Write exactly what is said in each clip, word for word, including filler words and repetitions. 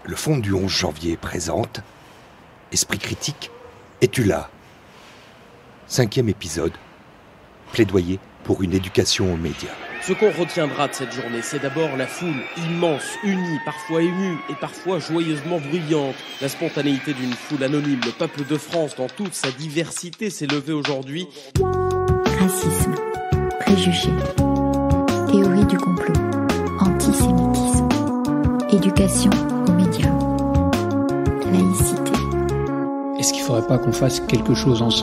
Le Fonds du onze janvier présente Esprit critique, es-tu là ? Cinquième épisode, plaidoyer pour une éducation aux médias. Ce qu'on retiendra de cette journée, c'est d'abord la foule immense, unie, parfois émue et parfois joyeusement bruyante. La spontanéité d'une foule anonyme, le peuple de France dans toute sa diversité s'est levé aujourd'hui. Racisme, préjugés, théorie du complot, antisémitisme, éducation aux médias, laïcité. Est-ce qu'il ne faudrait pas qu'on fasse quelque chose ensemble ?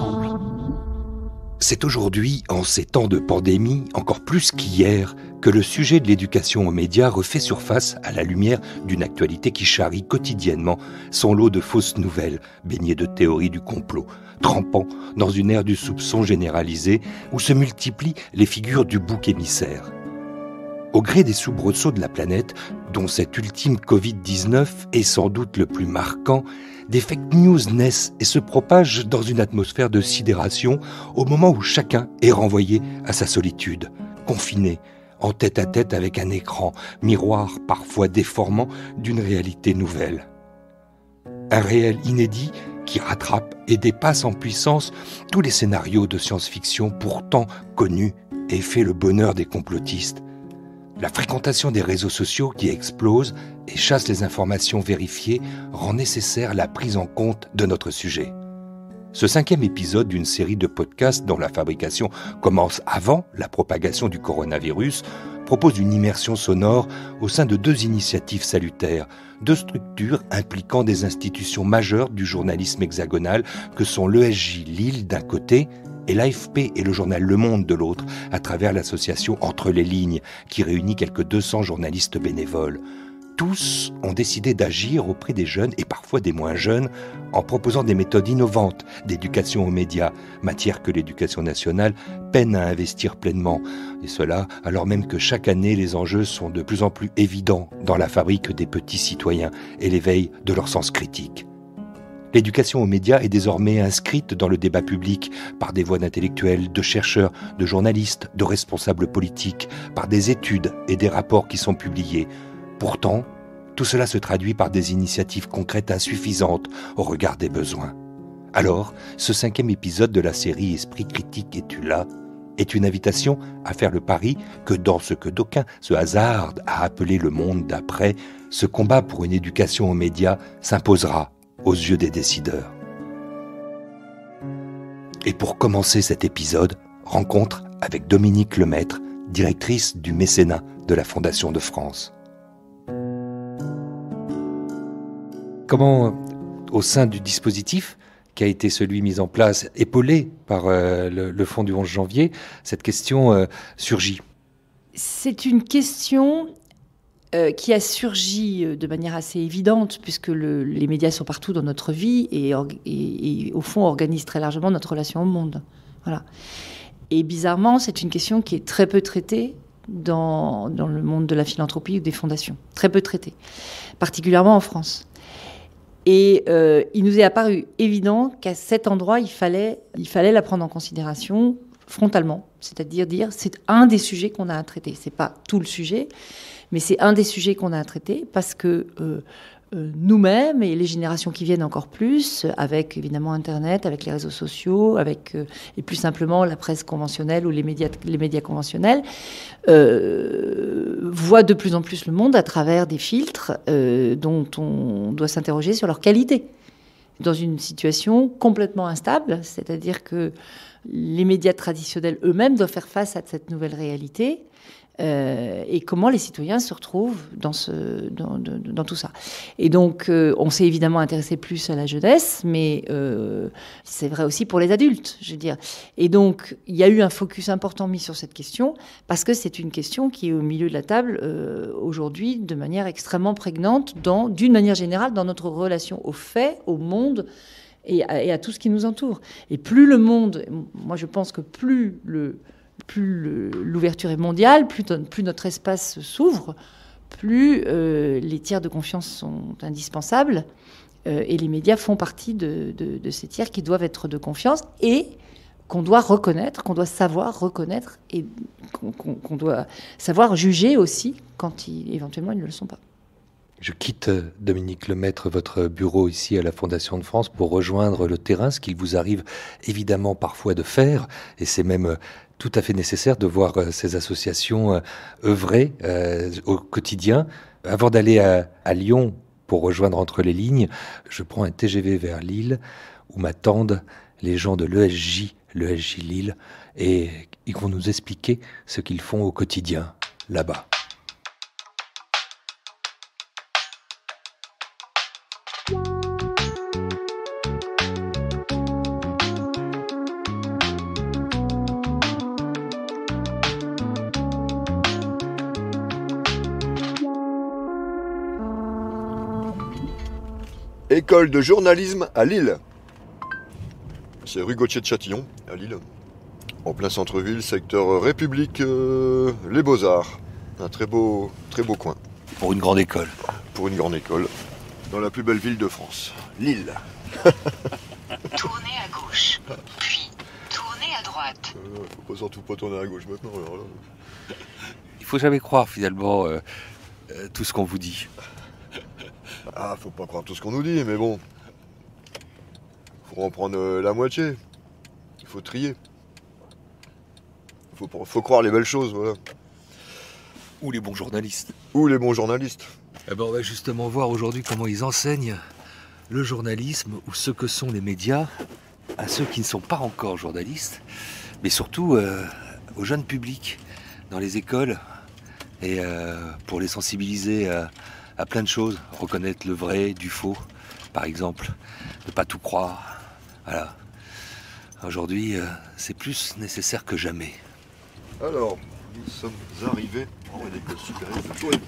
C'est aujourd'hui, en ces temps de pandémie, encore plus qu'hier, que le sujet de l'éducation aux médias refait surface à la lumière d'une actualité qui charrie quotidiennement son lot de fausses nouvelles, baignées de théories du complot, trempant dans une ère du soupçon généralisé où se multiplient les figures du bouc émissaire. Au gré des soubresauts de la planète, dont cet ultime covid dix-neuf est sans doute le plus marquant, des fake news naissent et se propagent dans une atmosphère de sidération au moment où chacun est renvoyé à sa solitude, confiné, en tête-à-tête avec un écran, miroir parfois déformant d'une réalité nouvelle. Un réel inédit qui rattrape et dépasse en puissance tous les scénarios de science-fiction pourtant connus et fait le bonheur des complotistes. La fréquentation des réseaux sociaux qui explose et chasse les informations vérifiées rend nécessaire la prise en compte de notre sujet. Ce cinquième épisode d'une série de podcasts dont la fabrication commence avant la propagation du coronavirus propose une immersion sonore au sein de deux initiatives salutaires, deux structures impliquant des institutions majeures du journalisme hexagonal que sont l'E S J Lille d'un côté et l'A F P et le journal Le Monde de l'autre, à travers l'association Entre les lignes, qui réunit quelques deux cents journalistes bénévoles. Tous ont décidé d'agir auprès des jeunes et parfois des moins jeunes en proposant des méthodes innovantes d'éducation aux médias, matière que l'éducation nationale peine à investir pleinement. Et cela alors même que chaque année les enjeux sont de plus en plus évidents dans la fabrique des petits citoyens et l'éveil de leur sens critique. L'éducation aux médias est désormais inscrite dans le débat public par des voix d'intellectuels, de chercheurs, de journalistes, de responsables politiques, par des études et des rapports qui sont publiés. Pourtant, tout cela se traduit par des initiatives concrètes insuffisantes au regard des besoins. Alors, ce cinquième épisode de la série Esprit critique, es-tu là ? Est une invitation à faire le pari que dans ce que d'aucuns se hasardent à appeler le monde d'après, ce combat pour une éducation aux médias s'imposera aux yeux des décideurs. Et pour commencer cet épisode, rencontre avec Dominique Lemaître, directrice du mécénat de la Fondation de France. Comment, au sein du dispositif qui a été celui mis en place, épaulé par euh, le, le Fonds du onze janvier, cette question euh, surgit ? C'est une question Euh, qui a surgi de manière assez évidente, puisque le, les médias sont partout dans notre vie et, or, et, et au fond organisent très largement notre relation au monde. Voilà. Et bizarrement, c'est une question qui est très peu traitée dans, dans le monde de la philanthropie ou des fondations. Très peu traitée, particulièrement en France. Et euh, il nous est apparu évident qu'à cet endroit, il fallait, il fallait la prendre en considération frontalement. C'est-à-dire dire, c'est un des sujets qu'on a à traiter. C'est pas tout le sujet, mais c'est un des sujets qu'on a à traiter parce que euh, euh, nous-mêmes et les générations qui viennent encore plus, avec évidemment Internet, avec les réseaux sociaux, avec euh, et plus simplement la presse conventionnelle ou les médias, les médias conventionnels, euh, voient de plus en plus le monde à travers des filtres euh, dont on doit s'interroger sur leur qualité. Dans une situation complètement instable, c'est-à-dire que les médias traditionnels eux-mêmes doivent faire face à cette nouvelle réalité. Euh, et comment les citoyens se retrouvent dans, ce, dans, de, dans tout ça. Et donc, euh, on s'est évidemment intéressé plus à la jeunesse, mais euh, c'est vrai aussi pour les adultes, je veux dire. Et donc, il y a eu un focus important mis sur cette question, parce que c'est une question qui est au milieu de la table euh, aujourd'hui de manière extrêmement prégnante, dans, d'une manière générale, dans notre relation aux faits, au monde, et à, et à tout ce qui nous entoure. Et plus le monde, moi je pense que plus le... plus le, l'ouverture est mondiale, plus, plus notre espace s'ouvre, plus euh, les tiers de confiance sont indispensables. Euh, et les médias font partie de, de, de ces tiers qui doivent être de confiance et qu'on doit reconnaître, qu'on doit savoir reconnaître et qu'on, qu'on, qu'on doit savoir juger aussi quand ils, éventuellement ils ne le sont pas. Je quitte, Dominique Lemaître, votre bureau ici à la Fondation de France pour rejoindre le terrain, ce qu'il vous arrive évidemment parfois de faire, et c'est même tout à fait nécessaire de voir ces associations œuvrer euh, au quotidien. Avant d'aller à, à Lyon pour rejoindre Entre les lignes, je prends un T G V vers Lille où m'attendent les gens de l'E S J, l'E S J Lille, et ils vont nous expliquer ce qu'ils font au quotidien là-bas. École de journalisme à Lille. C'est rue Gauthier de Châtillon, à Lille. En plein centre-ville, secteur République, euh, les Beaux-Arts. Un très beau, très beau coin. Pour une grande école. Pour une grande école. Dans la plus belle ville de France, Lille. Tournez à gauche, puis tournez à droite. Euh, faut pas surtout pas tourner à gauche maintenant. Alors là. Il faut jamais croire finalement euh, euh, tout ce qu'on vous dit. Ah, faut pas croire tout ce qu'on nous dit, mais bon. Faut en prendre euh, la moitié. Il faut trier. Faut, faut croire les belles choses, voilà. Ou les bons journalistes. Ou les bons journalistes. Eh ben, on va justement voir aujourd'hui comment ils enseignent le journalisme ou ce que sont les médias à ceux qui ne sont pas encore journalistes, mais surtout euh, au jeune public dans les écoles et euh, pour les sensibiliser à, à plein de choses, reconnaître le vrai du faux, par exemple, ne pas tout croire. Voilà. Aujourd'hui, euh, c'est plus nécessaire que jamais. Alors, nous sommes arrivés en école supérieure de Tours.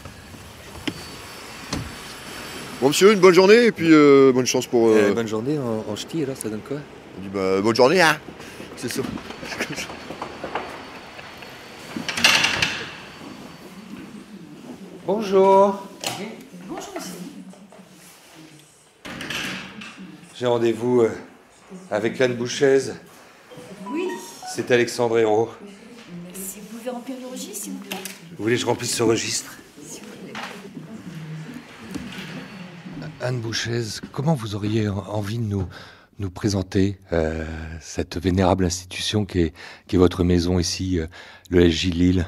Bon monsieur, une bonne journée et puis euh, bonne chance pour... Euh... Euh, bonne journée en, en ch'ti, alors ça donne quoi? On dit bah bonne journée, hein. C'est ça. Bonjour. Bonjour monsieur. J'ai rendez-vous euh, avec Anne Bouchez. Oui. C'est Alexandre Hérault. Si vous pouvez remplir le registre, s'il vous plaît. Vous voulez que je remplisse ce registre? Anne Bouchez, comment vous auriez envie de nous, nous présenter euh, cette vénérable institution qui est, qui est votre maison ici, euh, l'E S J Lille?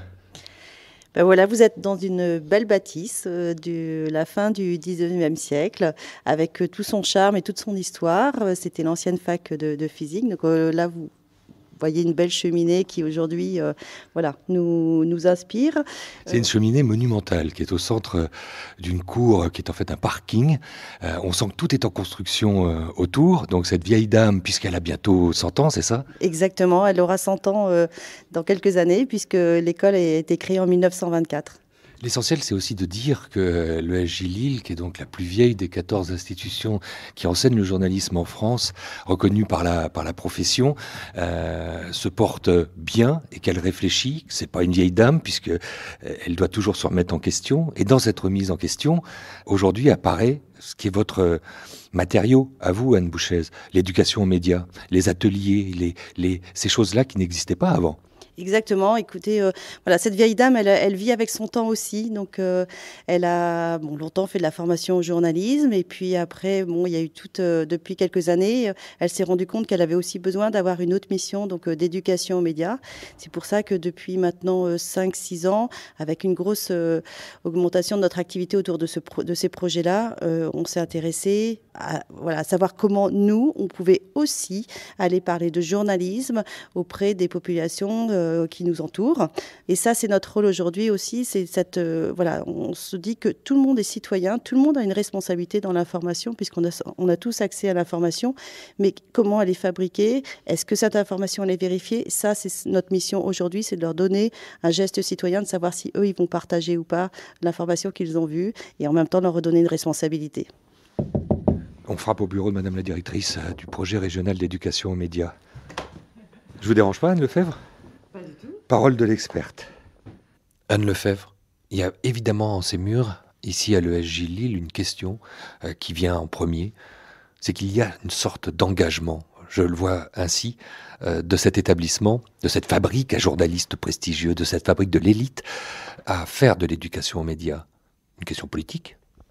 Ben voilà, vous êtes dans une belle bâtisse euh, de la fin du dix-neuvième siècle, avec euh, tout son charme et toute son histoire. C'était l'ancienne fac de, de physique. Donc euh, là, vous voyez une belle cheminée qui aujourd'hui euh, voilà, nous, nous inspire. C'est une cheminée monumentale qui est au centre d'une cour qui est en fait un parking. Euh, on sent que tout est en construction euh, autour. Donc cette vieille dame, puisqu'elle a bientôt cent ans, c'est ça? Exactement, elle aura cent ans euh, dans quelques années, puisque l'école a été créée en mille neuf cent vingt-quatre. L'essentiel, c'est aussi de dire que l'E S J Lille, qui est donc la plus vieille des quatorze institutions qui enseignent le journalisme en France, reconnue par la, par la profession, euh, se porte bien et qu'elle réfléchit. C'est pas une vieille dame, puisque elle doit toujours se remettre en question. Et dans cette remise en question, aujourd'hui apparaît ce qui est votre matériau à vous, Anne Bouchez, l'éducation aux médias, les ateliers, les, les, ces choses-là qui n'existaient pas avant. Exactement. Écoutez, euh, voilà, cette vieille dame, elle, elle vit avec son temps aussi. Donc, euh, elle a bon, longtemps fait de la formation au journalisme. Et puis après, bon, il y a eu toute, euh, depuis quelques années, euh, elle s'est rendue compte qu'elle avait aussi besoin d'avoir une autre mission, donc euh, d'éducation aux médias. C'est pour ça que depuis maintenant euh, cinq six ans, avec une grosse euh, augmentation de notre activité autour de, ce pro- de ces projets-là, euh, on s'est intéressé à, voilà, à savoir comment nous, on pouvait aussi aller parler de journalisme auprès des populations euh, qui nous entourent. Et ça, c'est notre rôle aujourd'hui aussi. C'est cette, euh, voilà, on se dit que tout le monde est citoyen, tout le monde a une responsabilité dans l'information, puisqu'on a, on a tous accès à l'information. Mais comment elle est fabriquée? Est-ce que cette information elle est vérifiée? Ça, c'est notre mission aujourd'hui, c'est de leur donner un geste citoyen, de savoir si eux, ils vont partager ou pas l'information qu'ils ont vue, et en même temps leur redonner une responsabilité. On frappe au bureau de Madame la directrice du projet régional d'éducation aux médias. Je vous dérange pas, Anne Lefebvre? Pas du tout. Parole de l'experte. Anne Lefebvre, il y a évidemment en ces murs, ici à l'E S J Lille, une question euh, qui vient en premier. C'est qu'il y a une sorte d'engagement, je le vois ainsi, euh, de cet établissement, de cette fabrique à journalistes prestigieux, de cette fabrique de l'élite, à faire de l'éducation aux médias. Une question politique,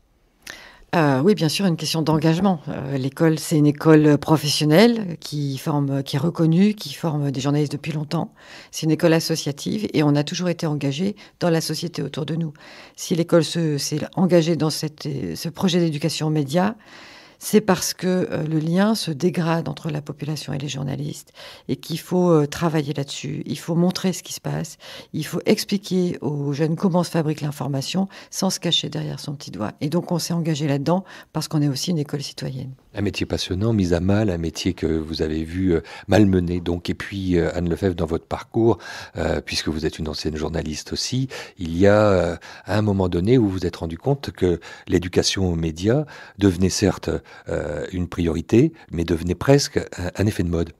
Euh, oui, bien sûr, une question d'engagement. Euh, l'école, c'est une école professionnelle qui forme, qui est reconnue, qui forme des journalistes depuis longtemps. C'est une école associative et on a toujours été engagé dans la société autour de nous. Si l'école se, s'est engagée dans cette, ce projet d'éducation aux médias, c'est parce que euh, le lien se dégrade entre la population et les journalistes et qu'il faut euh, travailler là-dessus. Il faut montrer ce qui se passe. Il faut expliquer aux jeunes comment se fabrique l'information sans se cacher derrière son petit doigt. Et donc, on s'est engagé là-dedans parce qu'on est aussi une école citoyenne. Un métier passionnant, mis à mal, un métier que vous avez vu euh, malmené. Donc, et puis, euh, Anne Lefebvre, dans votre parcours, euh, puisque vous êtes une ancienne journaliste aussi, il y a euh, à un moment donné où vous vous êtes rendu compte que l'éducation aux médias devenait certes euh, une priorité, mais devenait presque un, un effet de mode.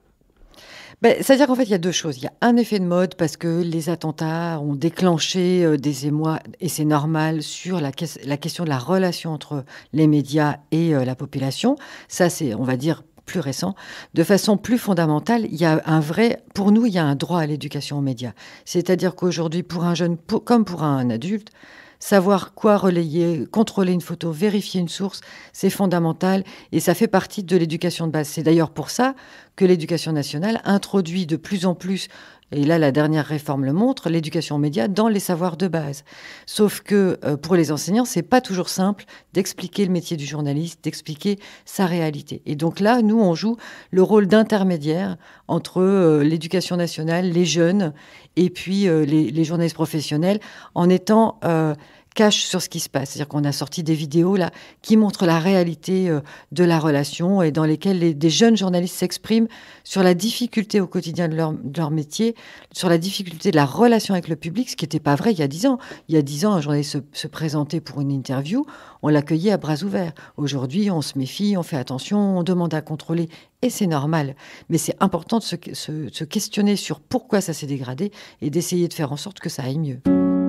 Ben, c'est-à-dire qu'en fait, il y a deux choses. Il y a un effet de mode parce que les attentats ont déclenché euh, des émois, et c'est normal, sur la, que- la question de la relation entre les médias et euh, la population. Ça, c'est, on va dire, plus récent. De façon plus fondamentale, il y a un vrai, pour nous, il y a un droit à l'éducation aux médias. C'est-à-dire qu'aujourd'hui, pour un jeune, pour- comme pour un adulte, savoir quoi relayer, contrôler une photo, vérifier une source, c'est fondamental et ça fait partie de l'éducation de base. C'est d'ailleurs pour ça que l'éducation nationale introduit de plus en plus, et là la dernière réforme le montre, l'éducation aux médias dans les savoirs de base. Sauf que euh, pour les enseignants, c'est pas toujours simple d'expliquer le métier du journaliste, d'expliquer sa réalité. Et donc là, nous, on joue le rôle d'intermédiaire entre euh, l'éducation nationale, les jeunes et puis euh, les, les journalistes professionnels en étant euh, cache sur ce qui se passe. C'est-à-dire qu'on a sorti des vidéos là qui montrent la réalité euh, de la relation et dans lesquelles les, des jeunes journalistes s'expriment sur la difficulté au quotidien de leur, de leur métier, sur la difficulté de la relation avec le public, ce qui n'était pas vrai il y a dix ans. Il y a dix ans, un journaliste se, se présentait pour une interview, on l'accueillait à bras ouverts. Aujourd'hui, on se méfie, on fait attention, on demande à contrôler et c'est normal. Mais c'est important de se, se, se questionner sur pourquoi ça s'est dégradé et d'essayer de faire en sorte que ça aille mieux.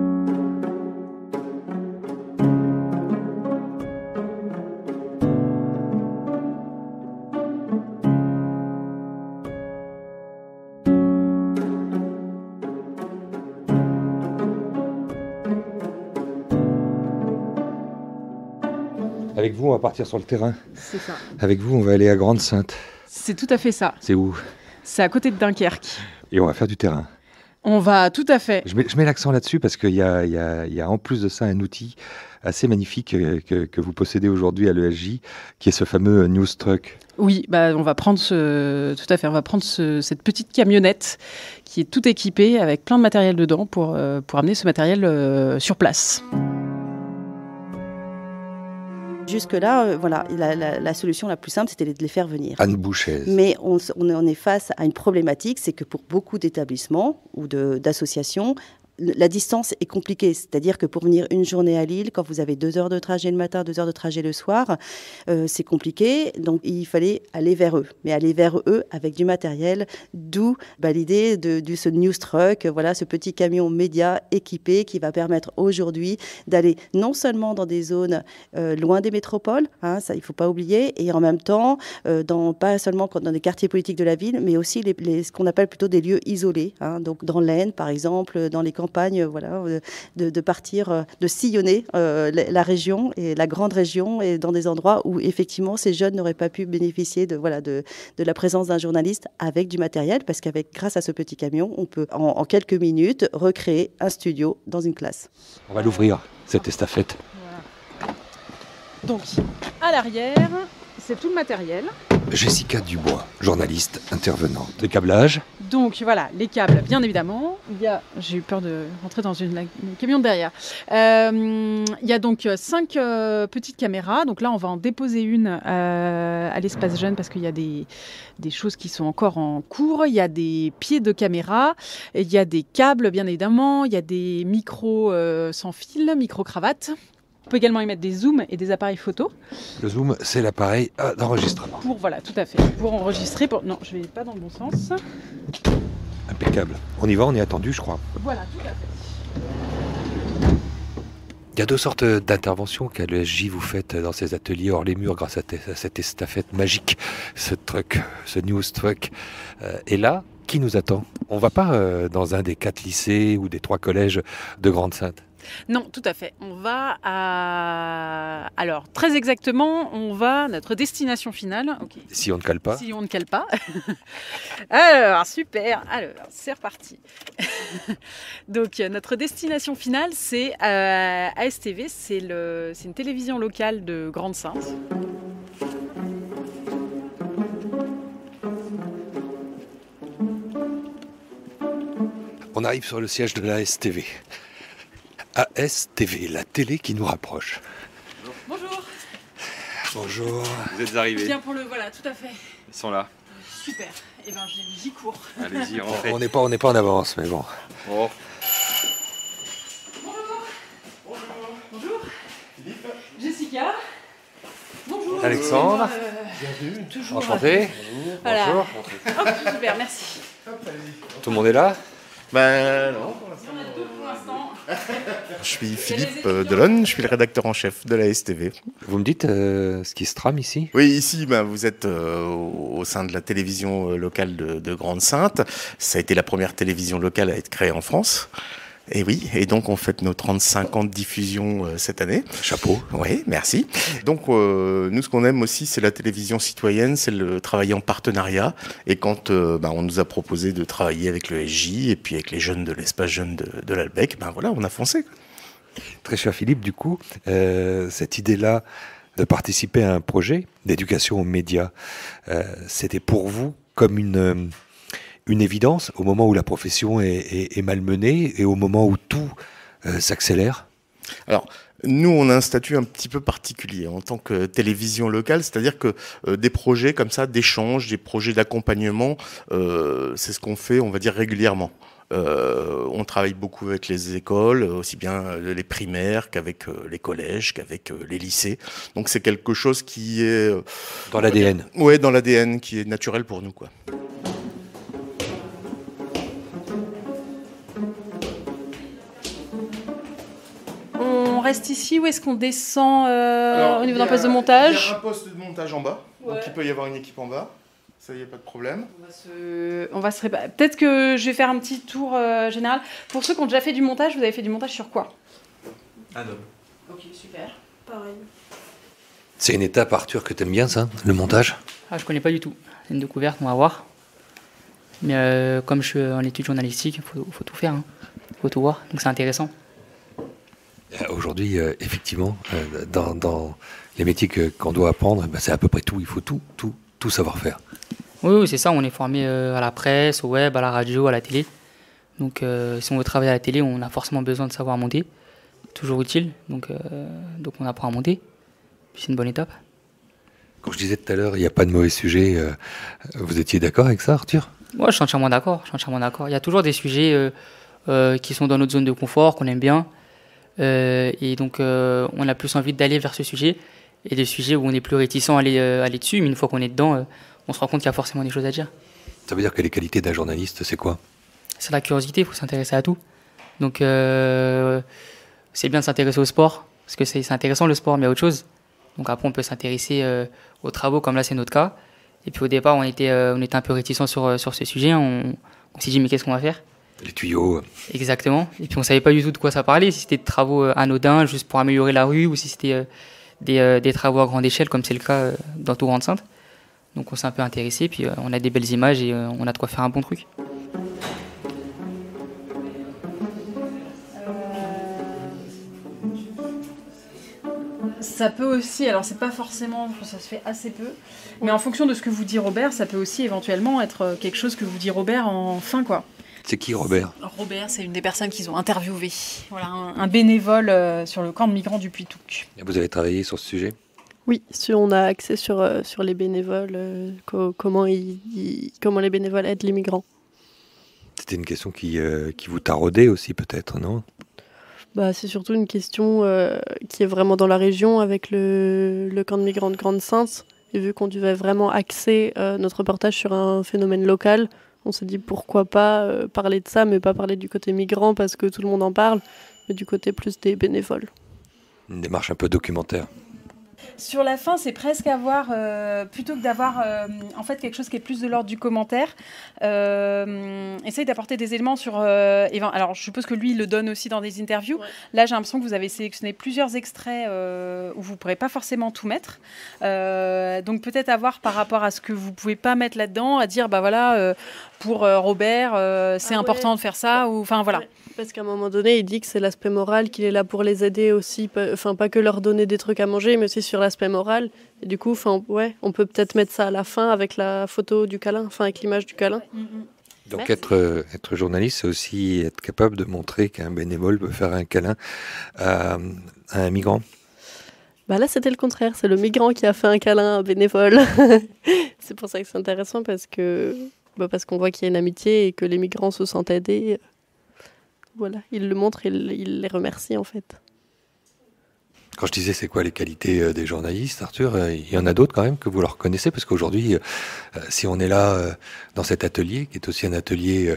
Avec vous, on va partir sur le terrain. C'est ça. Avec vous, on va aller à Grande-Synthe. C'est tout à fait ça. C'est où? C'est à côté de Dunkerque. Et on va faire du terrain. On va, tout à fait. Je mets, je mets l'accent là-dessus parce qu'il y a, il y, a, il y a en plus de ça un outil assez magnifique que, que, que vous possédez aujourd'hui à l'E S J, qui est ce fameux News Truck. Oui, bah, on va prendre ce, tout à fait, on va prendre ce, cette petite camionnette qui est tout équipée avec plein de matériel dedans pour, euh, pour amener ce matériel euh, sur place. Jusque-là, euh, voilà, la, la, la solution la plus simple, c'était de les faire venir. Anne Bouchez. Mais on, on est face à une problématique, c'est que pour beaucoup d'établissements ou de, d'associations, la distance est compliquée, c'est-à-dire que pour venir une journée à Lille, quand vous avez deux heures de trajet le matin, deux heures de trajet le soir, euh, c'est compliqué. Donc il fallait aller vers eux, mais aller vers eux avec du matériel. D'où bah, l'idée de, de ce News Truck, voilà, ce petit camion média équipé qui va permettre aujourd'hui d'aller non seulement dans des zones euh, loin des métropoles, hein, ça il faut pas oublier, et en même temps euh, dans pas seulement dans des quartiers politiques de la ville, mais aussi les, les, ce qu'on appelle plutôt des lieux isolés, hein, donc dans l'Aisne par exemple, dans les campagne, voilà, de, de partir, de sillonner euh, la, la région et la grande région et dans des endroits où effectivement ces jeunes n'auraient pas pu bénéficier de, voilà, de, de la présence d'un journaliste avec du matériel, parce qu'avec grâce à ce petit camion, on peut en, en quelques minutes recréer un studio dans une classe. On va l'ouvrir, cette estafette. Voilà. Donc, à l'arrière, c'est tout le matériel. Jessica Dubois, journaliste, intervenante. Les câblages. Donc voilà, les câbles, bien évidemment. Il y a, j'ai eu peur de rentrer dans une, une camion derrière. Euh, il y a donc cinq euh, petites caméras. Donc là, on va en déposer une euh, à l'espace jeune parce qu'il y a des, des choses qui sont encore en cours. Il y a des pieds de caméra, il y a des câbles, bien évidemment. Il y a des micros euh, sans fil, micro-cravates. On peut également y mettre des zooms et des appareils photo. Le zoom, c'est l'appareil d'enregistrement. Pour, voilà, tout à fait. Pour enregistrer. Pour... Non, je ne vais pas dans le bon sens. Impeccable. On y va, on est attendu, je crois. Voilà, tout à fait. Il y a deux sortes d'interventions qu'à l'E S J vous faites dans ces ateliers hors les murs grâce à, te, à cette estafette magique, ce truck, ce News Truck. Euh, et là, qui nous attend? On ne va pas euh, dans un des quatre lycées ou des trois collèges de Grande-Synthe. Non, tout à fait. On va à... Alors, très exactement, on va à notre destination finale. Okay. Si on ne cale pas. Si on ne cale pas. Alors, super. Alors, c'est reparti. Donc, notre destination finale, c'est euh, A S T V. C'est le... c'est une télévision locale de Grande-Synthe. On arrive sur le siège de la A S T V. A S T V, la télé qui nous rapproche. Bonjour. Bonjour. Vous êtes arrivés. Bien pour le... Voilà, tout à fait. Ils sont là. Super. Eh bien, j'y cours. Allez-y, rentrez. On n'est pas, on n'est pas en avance, mais bon. Oh. Bonjour. Bonjour. Bonjour. Philippe. Jessica. Bonjour. Alexandre. Euh, Bienvenue. Toujours. Enchanté. Bonjour. Voilà. Bonjour. Hop, super, merci. Tout le monde est là? Ben non. Il y en a deux pour l'instant. Je suis Philippe Delonne, je suis le rédacteur en chef de la A S T V. Vous me dites euh, ce qui se trame ici? Oui, ici, ben, vous êtes euh, au, au sein de la télévision euh, locale de, de Grande-Synthe. Ça a été la première télévision locale à être créée en France. Et oui, et donc on fête nos trente-cinq ans de diffusion euh, cette année. Chapeau. Oui, merci. Donc euh, nous, ce qu'on aime aussi, c'est la télévision citoyenne, c'est le travailler en partenariat. Et quand euh, ben, on nous a proposé de travailler avec le S J et puis avec les jeunes de l'espace jeune de, de l'Albec, ben voilà, on a foncé. Très cher Philippe, du coup, euh, cette idée-là de participer à un projet d'éducation aux médias, euh, c'était pour vous comme une... Euh, une évidence au moment où la profession est, est, est malmenée et au moment où tout euh, s'accélère? Alors, nous, on a un statut un petit peu particulier en tant que télévision locale, c'est-à-dire que euh, des projets comme ça, d'échange, des projets d'accompagnement, euh, c'est ce qu'on fait, on va dire, régulièrement. Euh, on travaille beaucoup avec les écoles, aussi bien les primaires qu'avec euh, les collèges, qu'avec euh, les lycées. Donc c'est quelque chose qui est... Euh, dans l'A D N. Oui, dans l'A D N, qui est naturel pour nous, quoi. On reste ici ou est-ce qu'on descend euh, Alors, au niveau il y a- d'un poste de montage? Il y a un poste de montage en bas, Ouais. donc il peut y avoir une équipe en bas. Ça, il n'y a pas de problème. On va se, on va se répa- Peut-être que je vais faire un petit tour euh, général. Pour ceux qui ont déjà fait du montage, vous avez fait du montage sur quoi? Adobe. Ok, super. Pareil. C'est une étape, Arthur, que t'aimes bien, ça, le montage? Ah, je connais pas du tout. C'est une découverte, on va voir. Mais euh, comme je suis en études journalistiques, il faut, faut tout faire. Il hein. faut tout voir, donc c'est intéressant. Aujourd'hui, euh, effectivement, euh, dans, dans les métiers que, qu'on doit apprendre, ben, c'est à peu près tout. Il faut tout, tout, tout savoir faire. Oui, oui, c'est ça. On est formé euh, à la presse, au web, à la radio, à la télé. Donc euh, si on veut travailler à la télé, on a forcément besoin de savoir monter. Toujours utile. Donc, euh, donc on apprend à monter. Puis c'est une bonne étape. Quand je disais tout à l'heure, il n'y a pas de mauvais sujet, euh, vous étiez d'accord avec ça, Arthur? Moi, je suis entièrement d'accord. Je suis entièrement d'accord. Il y a toujours des sujets euh, euh, qui sont dans notre zone de confort, qu'on aime bien. Euh, et donc, euh, on a plus envie d'aller vers ce sujet. Et des sujets où on est plus réticent à aller, euh, aller dessus. Mais une fois qu'on est dedans, euh, on se rend compte qu'il y a forcément des choses à dire. Ça veut dire que les qualités d'un journaliste, c'est quoi? C'est la curiosité, il faut s'intéresser à tout. Donc, euh, c'est bien de s'intéresser au sport. Parce que c'est, c'est intéressant le sport, mais il y a autre chose. Donc après, on peut s'intéresser euh, aux travaux, comme là, c'est notre cas. Et puis au départ, on était, euh, on était un peu réticents sur, sur ce sujet. On, on s'est dit, mais qu'est-ce qu'on va faire? Les tuyaux. Exactement. Et puis on savait pas du tout de quoi ça parlait, si c'était de travaux euh, anodins, juste pour améliorer la rue, ou si c'était euh, des, euh, des travaux à grande échelle, comme c'est le cas euh, dans tout Grande-Synthe. Donc on s'est un peu intéressé, puis euh, on a des belles images et euh, on a de quoi faire un bon truc. Ça peut aussi, alors c'est pas forcément, ça se fait assez peu, mais en fonction de ce que vous dit Robert, ça peut aussi éventuellement être quelque chose que vous dit Robert en fin, quoi. C'est qui, Robert? Robert, c'est une des personnes qu'ils ont interviewées. Voilà, un, un bénévole euh, sur le camp de migrants du Puy-Touc. Vous avez travaillé sur ce sujet? Oui, sur, on a accès sur, euh, sur les bénévoles, euh, co- comment, ils, ils- comment les bénévoles aident les migrants. C'était une question qui, euh, qui vous taraudait aussi, peut-être, non? Bah, c'est surtout une question euh, qui est vraiment dans la région avec le, le camp de migrants de Grande-Synthe. Et vu qu'on devait vraiment axer euh, notre reportage sur un phénomène local, on s'est dit pourquoi pas euh, parler de ça, mais pas parler du côté migrant parce que tout le monde en parle, mais du côté plus des bénévoles. Une démarche un peu documentaire. Sur la fin, c'est presque avoir, euh, plutôt que d'avoir euh, en fait quelque chose qui est plus de l'ordre du commentaire, euh, essaye d'apporter des éléments sur... Euh, alors, je suppose que lui, il le donne aussi dans des interviews. Ouais. Là, j'ai l'impression que vous avez sélectionné plusieurs extraits euh, où vous ne pourrez pas forcément tout mettre. Euh, donc, peut-être avoir par rapport à ce que vous ne pouvez pas mettre là-dedans, à dire, bah voilà, euh, pour euh, Robert, euh, c'est ah, important ouais. de faire ça, ou enfin voilà. Ouais. Parce qu'à un moment donné, il dit que c'est l'aspect moral, qu'il est là pour les aider aussi, enfin pas que leur donner des trucs à manger, mais aussi sur l'aspect moral. Et du coup, enfin ouais, on peut peut-être mettre ça à la fin avec la photo du câlin, enfin avec l'image du câlin. Donc être, euh, être journaliste, c'est aussi être capable de montrer qu'un bénévole peut faire un câlin à, à un migrant. Bah là, c'était le contraire. C'est le migrant qui a fait un câlin à un bénévole. C'est pour ça que c'est intéressant, parce que bah parce qu'on voit qu'il y a une amitié et que les migrants se sentent aidés. Voilà, il le montre, il, il les remercie en fait. Quand je disais c'est quoi les qualités des journalistes, Arthur, il y en a d'autres quand même que vous leur connaissez, parce qu'aujourd'hui, si on est là dans cet atelier, qui est aussi un atelier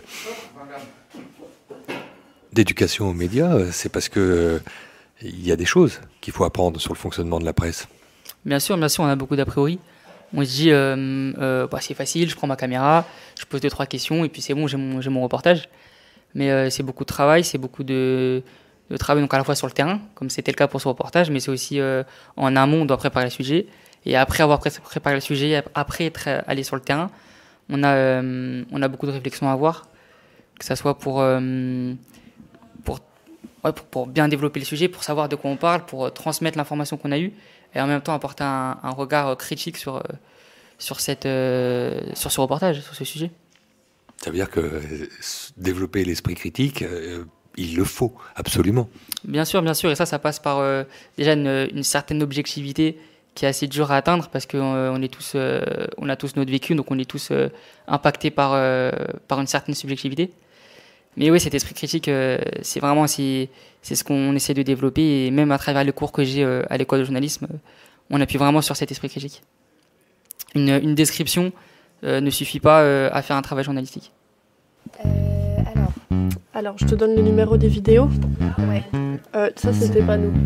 d'éducation aux médias, c'est parce que il y a des choses qu'il faut apprendre sur le fonctionnement de la presse. Bien sûr, bien sûr, on a beaucoup d'a priori. On se dit, euh, euh, bah, c'est facile, je prends ma caméra, je pose deux, trois questions, et puis c'est bon, j'ai mon, j'ai mon reportage. Mais euh, c'est beaucoup de travail, c'est beaucoup de, de travail, donc à la fois sur le terrain, comme c'était le cas pour ce reportage, mais c'est aussi euh, en amont, on doit préparer le sujet. Et après avoir pré préparé le sujet, après être allé sur le terrain, on a, euh, on a beaucoup de réflexions à avoir, que ce soit pour, euh, pour, ouais, pour, pour bien développer le sujet, pour savoir de quoi on parle, pour transmettre l'information qu'on a eue, et en même temps apporter un, un regard critique sur, sur, cette, euh, sur ce reportage, sur ce sujet. Ça veut dire que euh, développer l'esprit critique, euh, il le faut, absolument. Bien sûr, bien sûr. Et ça, ça passe par euh, déjà une, une certaine objectivité qui est assez dure à atteindre, parce qu'on euh, est tous, euh, on a tous notre vécu, donc on est tous euh, impactés par, euh, par une certaine subjectivité. Mais oui, cet esprit critique, euh, c'est vraiment c'est, c'est ce qu'on essaie de développer. Et même à travers les cours que j'ai euh, à l'école de journalisme, euh, on appuie vraiment sur cet esprit critique. Une, une description Euh, ne suffit pas euh, à faire un travail journalistique. Euh, alors. alors, je te donne le numéro des vidéos. Ouais. Euh, ça, c'était pas nous.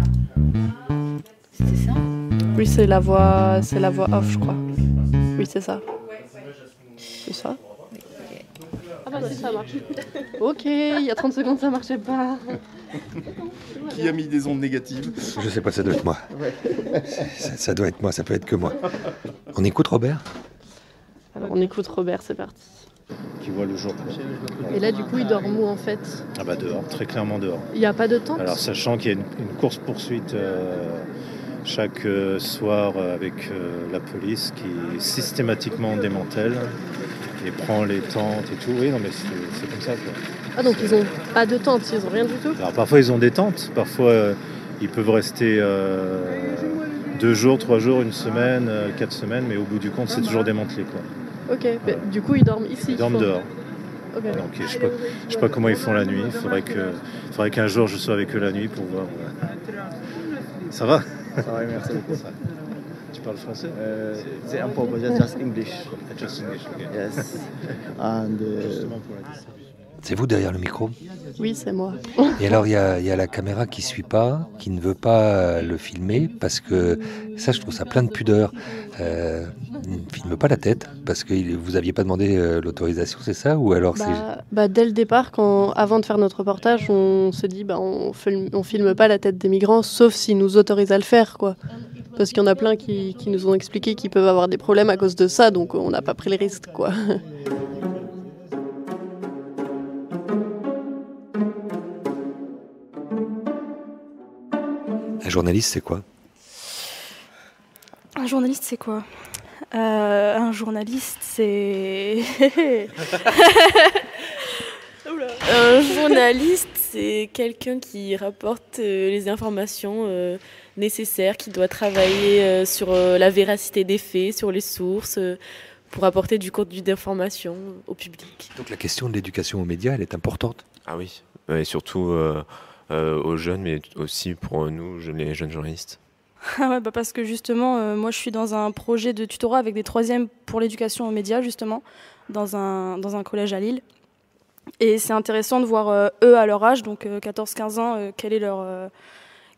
C'était ça? Oui, c'est la voix, c'est la voix off, je crois. Oui, c'est ça. C'est ça. Ah bah si, ça marche. Ok, il y a trente secondes, ça marchait pas. Qui a mis des ondes négatives? Je sais pas, ça doit être moi. Ouais. ça, ça doit être moi, ça peut être que moi. On écoute Robert? Alors on écoute Robert, c'est parti. Qui voit le jour. Et là, du coup, il dort où en fait? Ah bah dehors, très clairement dehors. Il n'y a pas de tente? Alors sachant qu'il y a une, une course-poursuite euh, chaque euh, soir avec euh, la police qui systématiquement démantèle et prend les tentes et tout. Oui, non mais c'est, c'est comme ça quoi. Ah donc c'est... ils n'ont pas de tente, ils n'ont rien du tout? Alors parfois ils ont des tentes, parfois euh, ils peuvent rester euh, deux jours, trois jours, une semaine, euh, quatre semaines, mais au bout du compte c'est toujours démantelé quoi. Ok, bah, du coup ils dorment ici. Ils dorment faut... dehors. Okay. Donc je ne sais, sais pas comment ils font la nuit. Il faudrait, que, faudrait qu'un jour je sois avec eux la nuit pour voir. Ça va? Ça va, merci beaucoup. Tu parles français? euh, C'est un peu, just English. Just English, ok. Yes. And, uh... C'est vous derrière le micro? Oui, c'est moi. Et alors, il y a, y a la caméra qui ne suit pas, qui ne veut pas le filmer, parce que ça, je trouve ça plein de pudeur. Euh, il ne filme pas la tête, parce que vous n'aviez pas demandé euh, l'autorisation, c'est ça? Ou alors bah, c'est... bah, dès le départ, quand, avant de faire notre reportage, on se dit bah, on ne filme pas la tête des migrants, sauf s'ils nous autorisent à le faire, quoi. Parce qu'il y en a plein qui, qui nous ont expliqué qu'ils peuvent avoir des problèmes à cause de ça, donc on n'a pas pris le risque, quoi. Un journaliste, c'est quoi? Un journaliste, c'est quoi euh, Un journaliste, c'est... Un journaliste, c'est quelqu'un qui rapporte euh, les informations euh, nécessaires, qui doit travailler euh, sur euh, la véracité des faits, sur les sources, euh, pour apporter du contenu d'information au public. Donc la question de l'éducation aux médias, elle est importante? Ah oui, et surtout euh, euh, aux jeunes, mais aussi pour nous, les jeunes journalistes. Ah ouais, bah parce que justement, euh, moi je suis dans un projet de tutorat avec des troisièmes pour l'éducation aux médias, justement, dans un, dans un collège à Lille. Et c'est intéressant de voir euh, eux à leur âge, donc euh, quatorze quinze ans, euh, quel est leur, euh,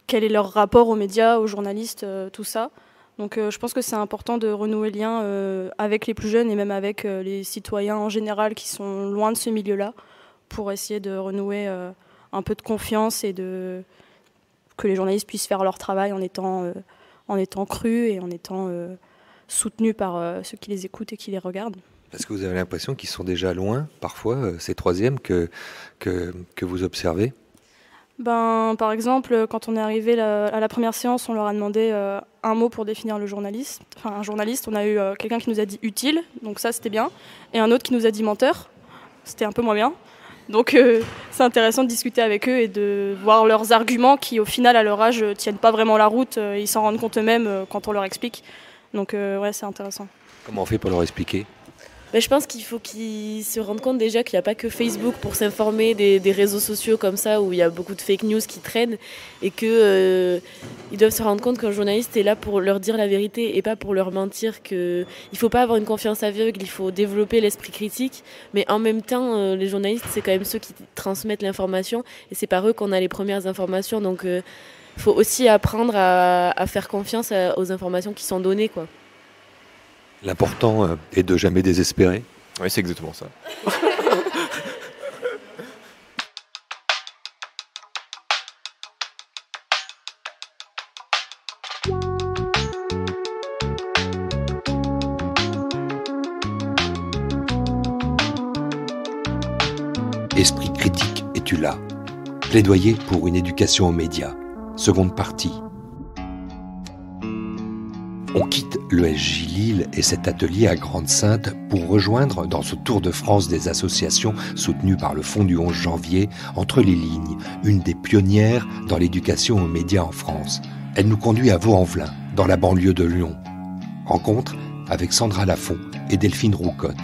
quel est leur rapport aux médias, aux journalistes, euh, tout ça. Donc euh, je pense que c'est important de renouer le lien euh, avec les plus jeunes et même avec euh, les citoyens en général qui sont loin de ce milieu-là pour essayer de renouer euh, un peu de confiance et de... que les journalistes puissent faire leur travail en étant, euh, en étant crus et en étant euh, soutenus par euh, ceux qui les écoutent et qui les regardent. Parce que vous avez l'impression qu'ils sont déjà loin, parfois, euh, ces troisièmes que, que, que vous observez? Ben, par exemple, quand on est arrivé la, à la première séance, on leur a demandé euh, un mot pour définir le journaliste. Enfin, un journaliste, on a eu euh, quelqu'un qui nous a dit utile, donc ça c'était bien, et un autre qui nous a dit menteur, c'était un peu moins bien. Donc euh, c'est intéressant de discuter avec eux et de voir leurs arguments qui, au final, à leur âge, tiennent pas vraiment la route. Euh, ils s'en rendent compte eux-mêmes euh, quand on leur explique. Donc euh, ouais, c'est intéressant. Comment on fait pour leur expliquer? Ben, je pense qu'il faut qu'ils se rendent compte déjà qu'il n'y a pas que Facebook pour s'informer, des, des réseaux sociaux comme ça où il y a beaucoup de fake news qui traînent et qu'ils euh, doivent se rendre compte qu'un journaliste est là pour leur dire la vérité et pas pour leur mentir. Que il ne faut pas avoir une confiance aveugle, il faut développer l'esprit critique, mais en même temps, euh, les journalistes, c'est quand même ceux qui transmettent l'information et c'est par eux qu'on a les premières informations. Donc il euh, faut aussi apprendre à, à faire confiance à, aux informations qui sont données, quoi. L'important euh, est de jamais désespérer. Oui, c'est exactement ça. Esprit critique, es-tu là? Plaidoyer pour une éducation aux médias. Seconde partie. On quitte l'E S J Lille et cet atelier à Grande-Synthe pour rejoindre, dans ce tour de France des associations soutenues par le Fonds du onze janvier, entre les lignes, une des pionnières dans l'éducation aux médias en France. Elle nous conduit à Vaux-en-Velin, dans la banlieue de Lyon. Rencontre avec Sandra Lafont et Delphine Roucotte.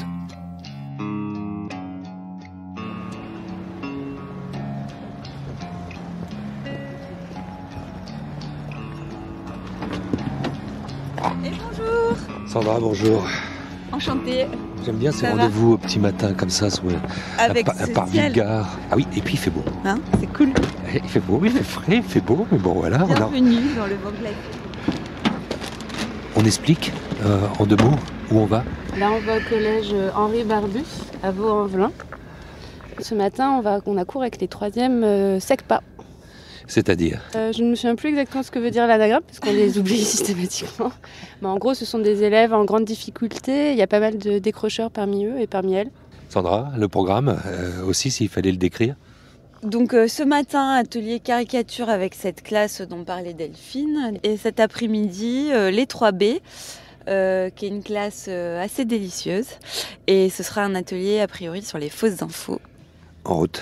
Sandra, bonjour. Enchantée. J'aime bien ces Ça va rendez-vous au petit matin comme ça, sous Avec un, un ce parvis de ciel. gare. Ah oui, et puis il fait beau. Hein, c'est cool. Il fait beau, il fait frais, il fait beau, mais bon voilà. On, a- Bienvenue dans le Vogue Life. on explique euh, en deux mots où on va. Là, on va au collège Henri Barbus à Vaux-en-Velin. Ce matin, on, va, on a cours avec les troisièmes euh, SECPA. C'est-à-dire Euh, je ne me souviens plus exactement ce que veut dire l'anagramme, parce qu'on les oublie systématiquement. Mais en gros, ce sont des élèves en grande difficulté. Il y a pas mal de décrocheurs parmi eux et parmi elles. Sandra, le programme euh, aussi, s'il fallait le décrire. Donc euh, ce matin, atelier caricature avec cette classe dont parlait Delphine. Et cet après-midi, euh, les trois B, euh, qui est une classe euh, assez délicieuse. Et ce sera un atelier a priori sur les fausses infos. En route.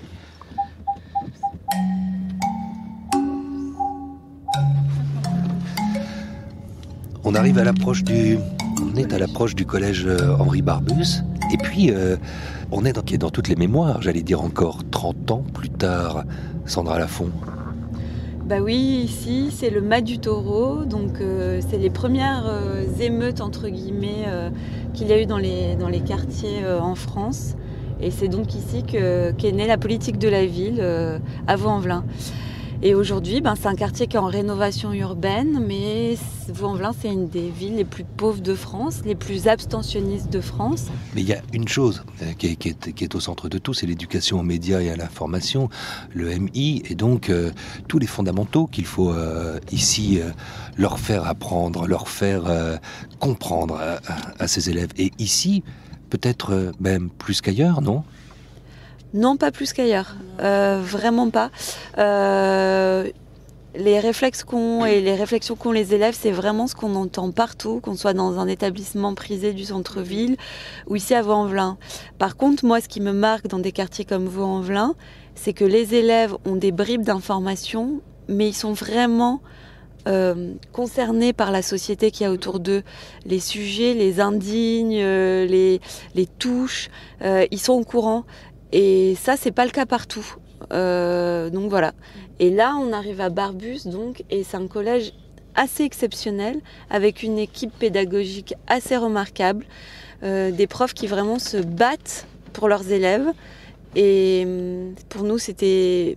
On arrive à l'approche du... On est à l'approche du collège euh, Henri Barbus. Et puis, euh, on est dans, qui est dans toutes les mémoires, j'allais dire encore trente ans plus tard. Sandra Lafont. Bah oui, ici c'est le Mas du Taureau, donc euh, c'est les premières euh, émeutes entre guillemets euh, qu'il y a eu dans les, dans les quartiers euh, en France. Et c'est donc ici que, qu'est née la politique de la ville euh, à Vaux-en-Velin. Et aujourd'hui, ben, c'est un quartier qui est en rénovation urbaine, mais Vaux-en-Velin, c'est une des villes les plus pauvres de France, les plus abstentionnistes de France. Mais il y a une chose euh, qui, est, qui, est, qui est au centre de tout, c'est l'éducation aux médias et à l'information, le M I, et donc euh, tous les fondamentaux qu'il faut euh, ici euh, leur faire apprendre, leur faire euh, comprendre à, à, à ces élèves. Et ici, peut-être euh, même plus qu'ailleurs, non ? Non, pas plus qu'ailleurs, euh, vraiment pas. Euh, les réflexes qu'ont et les réflexions qu'ont les élèves, c'est vraiment ce qu'on entend partout, qu'on soit dans un établissement prisé du centre-ville ou ici à Vaux-en-Velin. Par contre, moi, ce qui me marque dans des quartiers comme Vaux-en-Velin, c'est que les élèves ont des bribes d'informations, mais ils sont vraiment euh, concernés par la société qu'il y a autour d'eux. Les sujets, les indignes, euh, les, les touches, euh, ils sont au courant. Et ça, c'est pas le cas partout. Euh, donc voilà. Et là, on arrive à Barbus, donc, et c'est un collège assez exceptionnel, avec une équipe pédagogique assez remarquable, euh, des profs qui vraiment se battent pour leurs élèves. Et pour nous, c'était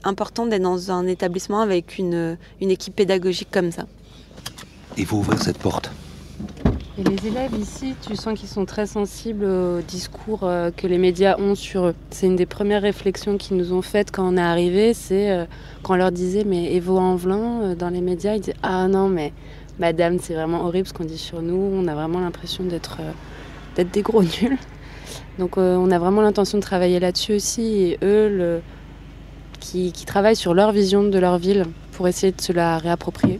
important d'être dans un établissement avec une, une équipe pédagogique comme ça. Il faut ouvrir cette porte. Et les élèves ici, tu sens qu'ils sont très sensibles au discours euh, que les médias ont sur eux. C'est une des premières réflexions qu'ils nous ont faites quand on est arrivé, c'est euh, quand on leur disait mais Evo Anvelin euh, dans les médias, ils disaient ah non mais madame c'est vraiment horrible ce qu'on dit sur nous, on a vraiment l'impression d'être euh, d'être des gros nuls. Donc euh, on a vraiment l'intention de travailler là-dessus aussi et eux le, qui, qui travaillent sur leur vision de leur ville pour essayer de se la réapproprier.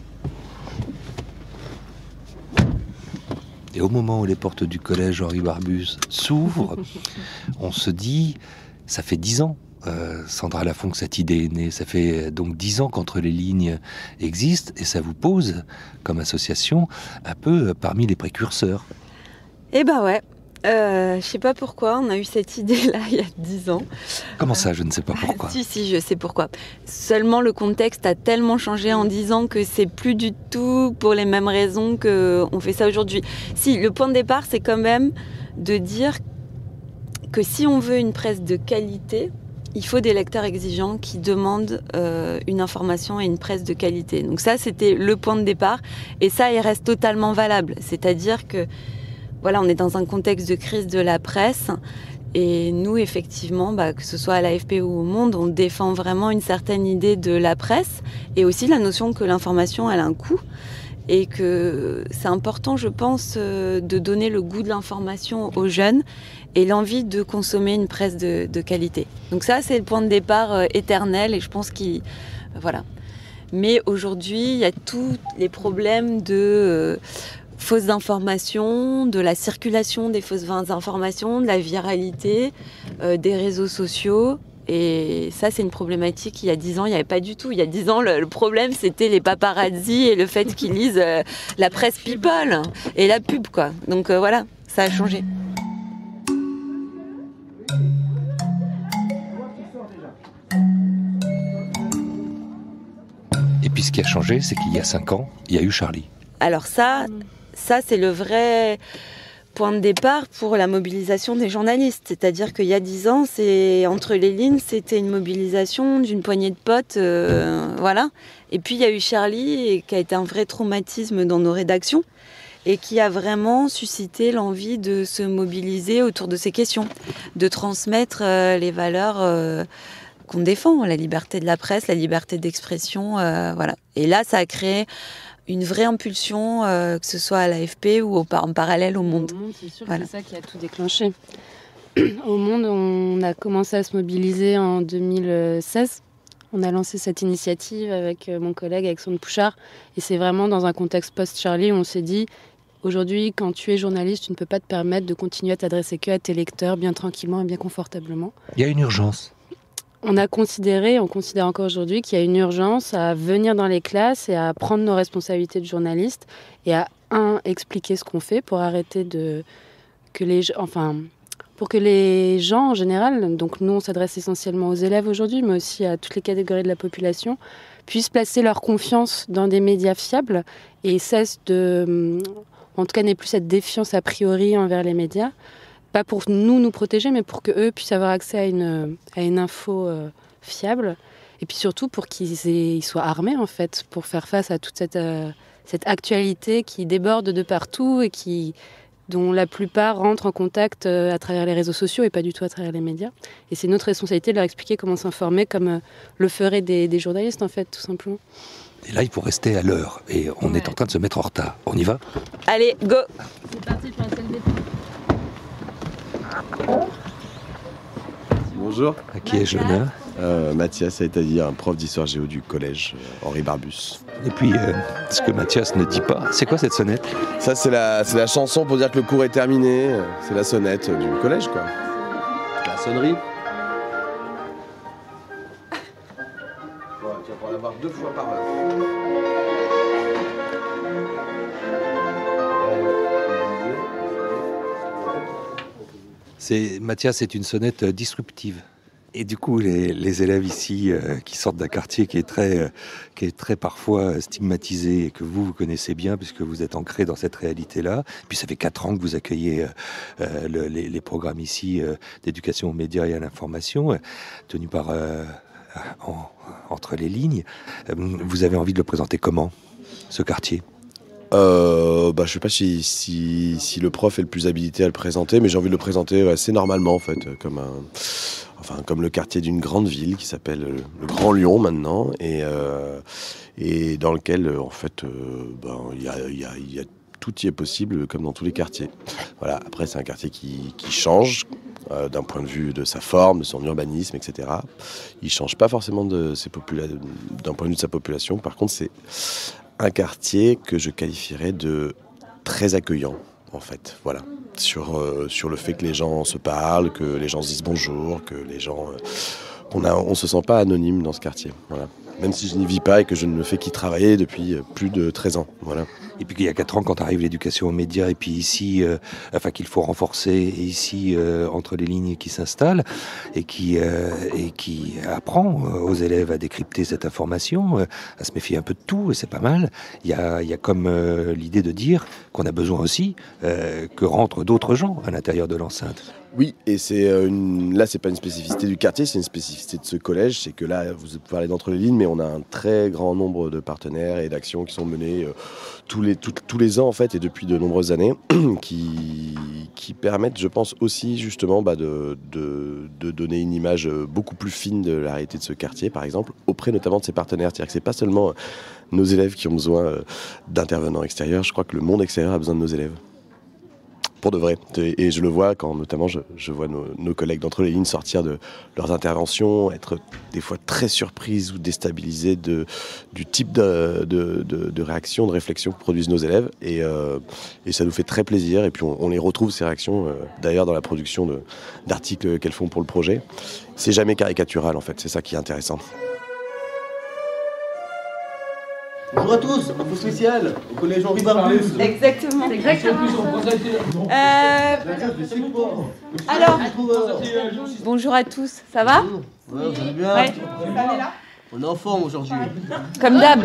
Et au moment où les portes du collège Henri Barbusse s'ouvrent, on se dit, ça fait dix ans, euh, Sandra Lafont, que cette idée est née. Ça fait donc dix ans qu'Entre les lignes existe, et ça vous pose, comme association, un peu parmi les précurseurs. Eh ben ouais, euh, je sais pas pourquoi, on a eu cette idée-là il y a dix ans. Comment ça, je ne sais pas pourquoi. Si, si, je sais pourquoi. Seulement, le contexte a tellement changé en dix ans que c'est plus du tout pour les mêmes raisons qu'on fait ça aujourd'hui. Si, le point de départ, c'est quand même de dire que si on veut une presse de qualité, il faut des lecteurs exigeants qui demandent euh, une information et une presse de qualité. Donc ça, c'était le point de départ. Et ça, il reste totalement valable. C'est-à-dire que, voilà, on est dans un contexte de crise de la presse. Et nous, effectivement, bah, que ce soit à l'A F P ou au Monde, on défend vraiment une certaine idée de la presse et aussi la notion que l'information, elle a un coût et que c'est important, je pense, euh, de donner le goût de l'information aux jeunes et l'envie de consommer une presse de, de qualité. Donc ça, c'est le point de départ euh, éternel et je pense qu'il... Euh, voilà. Mais aujourd'hui, il y a tous les problèmes de... Euh, fausses informations, de la circulation des fausses informations, de la viralité, euh, des réseaux sociaux. Et ça, c'est une problématique. Il y a dix ans, il n'y avait pas du tout. Il y a dix ans, le, le problème, c'était les paparazzis et le fait qu'ils lisent euh, la presse people et la pub, quoi. Donc euh, voilà, ça a changé. Et puis ce qui a changé, c'est qu'il y a cinq ans, il y a eu Charlie. Alors ça... Ça, c'est le vrai point de départ pour la mobilisation des journalistes. C'est-à-dire qu'il y a dix ans, c'est Entre les lignes, c'était une mobilisation d'une poignée de potes, euh, voilà. Et puis il y a eu Charlie, et, qui a été un vrai traumatisme dans nos rédactions, et qui a vraiment suscité l'envie de se mobiliser autour de ces questions, de transmettre euh, les valeurs euh, qu'on défend, la liberté de la presse, la liberté d'expression, euh, voilà. Et là, ça a créé une vraie impulsion, euh, que ce soit à l'A F P ou au, en parallèle au Monde. Au Monde, c'est sûr, voilà. C'est ça qui a tout déclenché. Au Monde, on a commencé à se mobiliser en deux mille seize. On a lancé cette initiative avec mon collègue Alexandre Pouchard. Et c'est vraiment dans un contexte post-Charlie où on s'est dit, aujourd'hui, quand tu es journaliste, tu ne peux pas te permettre de continuer à t'adresser que à tes lecteurs, bien tranquillement et bien confortablement. Il y a une urgence. On a considéré, on considère encore aujourd'hui qu'il y a une urgence à venir dans les classes et à prendre nos responsabilités de journalistes et à, un, expliquer ce qu'on fait pour arrêter de... que les... Enfin, pour que les gens en général, donc nous on s'adresse essentiellement aux élèves aujourd'hui, mais aussi à toutes les catégories de la population, puissent placer leur confiance dans des médias fiables et cessent de... En tout cas, n'aient plus cette défiance a priori envers les médias. Pas pour nous nous protéger, mais pour qu'eux puissent avoir accès à une, à une info euh, fiable. Et puis surtout pour qu'ils aient, ils soient armés, en fait, pour faire face à toute cette, euh, cette actualité qui déborde de partout et qui, dont la plupart rentrent en contact euh, à travers les réseaux sociaux et pas du tout à travers les médias. Et c'est notre responsabilité de leur expliquer comment s'informer, comme euh, le feraient des, des journalistes, en fait, tout simplement. Et là, il faut rester à l'heure. Et on ouais. est en train de se mettre en retard. On y va ? Allez, go ! C'est parti pour la salle des... Bonjour. À qui ai-je l'honneur ? euh, Mathias, c'est-à-dire un prof d'histoire géo du collège euh, Henri Barbusse. Et puis, euh, ce que Mathias ne dit pas, c'est quoi cette sonnette ? Ça, c'est la, c'est la chanson pour dire que le cours est terminé. C'est la sonnette du collège, quoi. La sonnerie. Ouais, tu vas pouvoir l'avoir deux fois par heure. C'est, Mathias, c'est une sonnette disruptive. Et du coup, les, les élèves ici, euh, qui sortent d'un quartier qui est très, euh, qui est très parfois stigmatisé et que vous, vous connaissez bien puisque vous êtes ancré dans cette réalité-là. Puis ça fait quatre ans que vous accueillez euh, le, les, les programmes ici euh, d'éducation aux médias et à l'information, euh, tenus par euh, en, entre les lignes. Vous avez envie de le présenter comment, ce quartier ? Euh, bah, je sais pas si, si, si le prof est le plus habilité à le présenter, mais j'ai envie de le présenter assez normalement en fait, comme un, enfin comme le quartier d'une grande ville qui s'appelle le Grand Lyon maintenant, et, euh, et dans lequel en fait, euh, ben, y a, y a, y a, tout y est possible comme dans tous les quartiers. Voilà. Après c'est un quartier qui, qui change euh, d'un point de vue de sa forme, de son urbanisme, et cetera. Il change pas forcément de ses popula- d'un point de vue de sa population. Par contre c'est un quartier que je qualifierais de très accueillant, en fait, voilà. Sur, euh, sur le fait que les gens se parlent, que les gens se disent bonjour, que les gens... Euh, on a, on se sent pas anonyme dans ce quartier, voilà. Même si je n'y vis pas et que je ne fais qu'y travailler depuis plus de treize ans, voilà. Et puis qu'il y a quatre ans, quand arrive l'éducation aux médias, et puis ici, euh, enfin qu'il faut renforcer, et ici, euh, entre les lignes qui s'installent, et qui, euh, et qui apprend aux élèves à décrypter cette information, euh, à se méfier un peu de tout, et c'est pas mal. Il y a, il y a comme euh, l'idée de dire qu'on a besoin aussi euh, que rentrent d'autres gens à l'intérieur de l'enceinte. Oui, et c'est une... là, c'est pas une spécificité du quartier, c'est une spécificité de ce collège. C'est que là, vous parlez d'entre les lignes, mais on a un très grand nombre de partenaires et d'actions qui sont menées euh, tous, les, tout, tous les ans, en fait, et depuis de nombreuses années, qui, qui permettent, je pense, aussi, justement, bah, de, de, de donner une image beaucoup plus fine de la réalité de ce quartier, par exemple, auprès notamment de ses partenaires. C'est-à-dire que c'est pas seulement nos élèves qui ont besoin euh, d'intervenants extérieurs, je crois que le monde extérieur a besoin de nos élèves. Pour de vrai. Et je le vois quand notamment je, je vois nos, nos collègues d'entre les lignes sortir de leurs interventions, être des fois très surprises ou déstabilisées de, du type de, de, de, de réaction, de réflexion que produisent nos élèves. Et, euh, et ça nous fait très plaisir. Et puis on, on les retrouve, ces réactions, euh, d'ailleurs dans la production de, d'articles qu'elles font pour le projet. C'est jamais caricatural en fait, c'est ça qui est intéressant. Bonjour à tous, info spéciale au collège Henri Barbus. Exactement. Exactement. Euh, alors, bonjour à tous, ça va? Ouais, vous allez bien? Ouais. On est en forme aujourd'hui. Comme d'hab.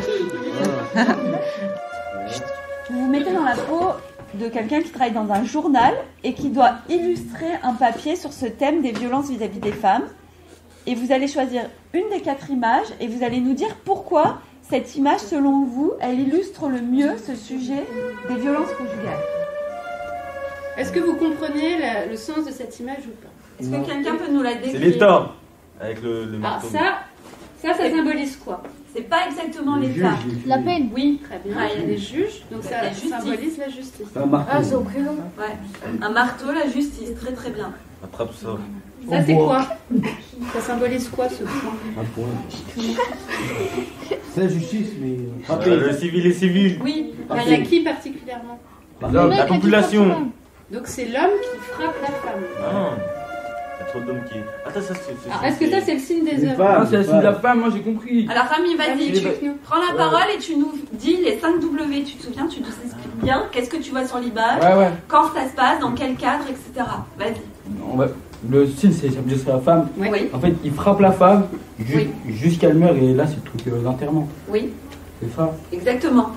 Vous vous mettez dans la peau de quelqu'un qui travaille dans un journal et qui doit illustrer un papier sur ce thème des violences vis-à-vis des femmes. Et vous allez choisir une des quatre images et vous allez nous dire pourquoi cette image, selon vous, elle illustre le mieux ce sujet des violences conjugales. Est-ce que vous comprenez la- le sens de cette image ou pas? Est-ce que quelqu'un peut nous la décrire? C'est l'État avec le, le Alors marteau. ça, ça, ça symbolise quoi? C'est pas exactement Les l'État. juges, les La peine. Oui, très bien. Ouais. Il y a des juges, donc ça La justice. symbolise la justice. C'est un marteau. Ah, c'est au prénom. Ouais. Un marteau, la justice, très très bien. Attrape ça. Ça, c'est quoi? Ça symbolise quoi, ce point? Un point. C'est la justice, mais... Ah, le civil et civil. Oui, mais il y a qui particulièrement? L'homme, la population. Donc c'est l'homme qui frappe la femme. Ah. Il y a trop d'hommes qui. Attends, ça c'est. Alors, est-ce que ça, c'est le signe des hommes? Ah, c'est le signe de la femme, moi j'ai compris. Alors Rami, vas-y, Vas-y, tu vas-y. prends la Ouais. parole et tu nous dis les cinq W. Tu te souviens, tu nous expliques bien qu'est-ce que tu vois sur l'image, Ouais, ouais. quand ça se passe, dans quel cadre, et cetera. Vas-y. On va- Le signe, c'est ça veut dire c'est la femme. Oui. En fait, il frappe la femme ju- Oui. jusqu'à elle meurt, et là, c'est le truc de l'enterrement. Oui, C'est ça. exactement.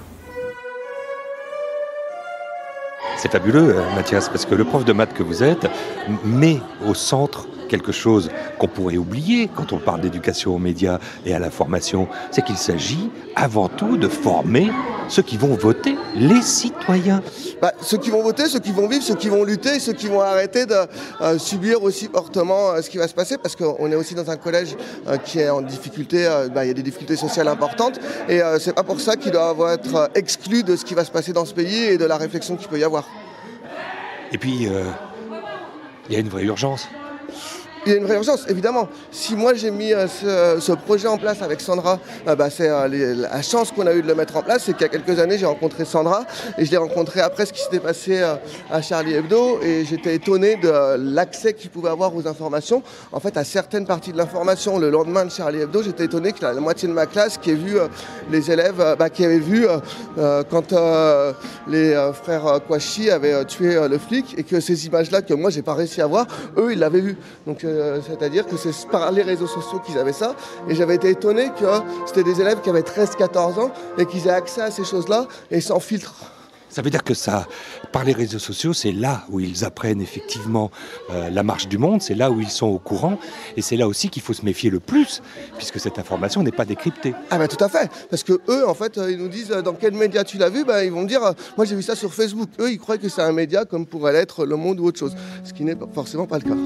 C'est fabuleux, euh, Mathias, parce que le prof de maths que vous êtes m- met au centre quelque chose qu'on pourrait oublier quand on parle d'éducation aux médias et à la formation, c'est qu'il s'agit avant tout de former ceux qui vont voter, les citoyens. Bah, ceux qui vont voter, ceux qui vont vivre, ceux qui vont lutter, ceux qui vont arrêter de euh, subir aussi fortement euh, ce qui va se passer, parce qu'on est aussi dans un collège euh, qui est en difficulté, euh, bah, il y a des difficultés sociales importantes, et euh, c'est pas pour ça qu'ils doivent être euh, exclus de ce qui va se passer dans ce pays et de la réflexion qu'il peut y avoir. Et puis, euh, il y a une vraie urgence. Il y a une vraie urgence, évidemment. Si moi j'ai mis euh, ce, ce projet en place avec Sandra, euh, bah, c'est euh, les- la chance qu'on a eu de le mettre en place, c'est qu'il y a quelques années j'ai rencontré Sandra et je l'ai rencontré après ce qui s'était passé euh, à Charlie Hebdo et j'étais étonné de euh, l'accès qu'il pouvait avoir aux informations. En fait, à certaines parties de l'information, le lendemain de Charlie Hebdo, j'étais étonné que la, la moitié de ma classe qui ait vu euh, les élèves, euh, bah, qui avaient vu euh, euh, quand euh, les euh, frères euh, Kouachi avaient euh, tué euh, le flic et que ces images-là que moi j'ai pas réussi à voir, eux ils l'avaient vu. Donc euh, c'est-à-dire que c'est par les réseaux sociaux qu'ils avaient ça. Et j'avais été étonné que c'était des élèves qui avaient treize quatorze ans et qu'ils aient accès à ces choses-là et sans filtre. Ça veut dire que ça, par les réseaux sociaux, c'est là où ils apprennent effectivement euh, la marche du monde, c'est là où ils sont au courant, et c'est là aussi qu'il faut se méfier le plus, puisque cette information n'est pas décryptée. Ah bah tout à fait, parce que eux, en fait, ils nous disent dans quel média tu l'as vu, bah, ils vont me dire, moi j'ai vu ça sur Facebook. Eux, ils croient que c'est un média comme pourrait l'être Le Monde ou autre chose, ce qui n'est forcément pas le cas.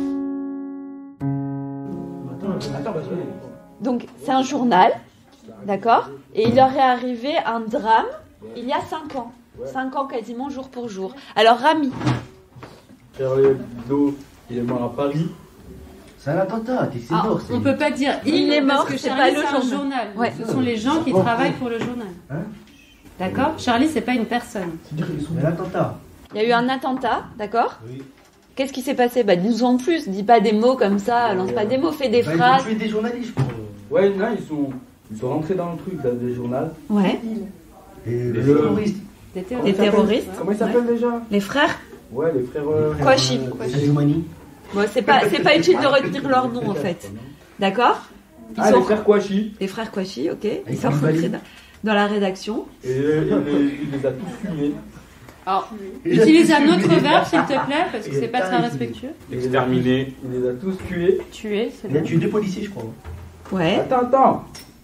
Donc c'est un journal, d'accord? Et il leur est arrivé un drame il y a cinq ans. cinq ans quasiment jour pour jour. Alors Rami. Charlie Hebdo, il est mort à Paris. C'est un attentat, c'est Ah, mort. on peut pas dire il, Il est mort, parce que c'est Charlie, pas le c'est un journal. journal. Ouais. Ce sont les gens qui Bon, travaillent bon. pour le journal. Hein D'accord? Charlie, c'est pas une personne. C'est un attentat. Il y a eu un attentat, d'accord? Oui. Qu'est-ce qui s'est passé? Bah dis-nous en plus, dis pas des mots comme ça, lance pas des mots, fais des Bah, ils phrases. ont tué des journalistes, je crois. Ouais, non, ils sont, ils sont rentrés dans le truc là, des journaux. Ouais. Et Et les le- terroristes. Des Des Comment ils terroristes. s'appellent Comment ils s'appellent déjà? Les frères? Ouais, les frères. euh, Kouachi. Soleimani. Bon, c'est pas, c'est pas utile de retenir leur nom en fait. D'accord? Ils Ah, sont- les frères Kouachi. Les frères Kouachi, ok. Ils Ils sont sont rentrés validés. dans, dans la rédaction. Et euh, il, les, il les a tous fumés. Alors, utilise un autre verbe, s'il te plaît, parce que c'est pas très respectueux. Exterminés. Il les a tous tués. Tuer, c'est Il a bien. tué deux policiers, je crois. Ouais. Attends, attends.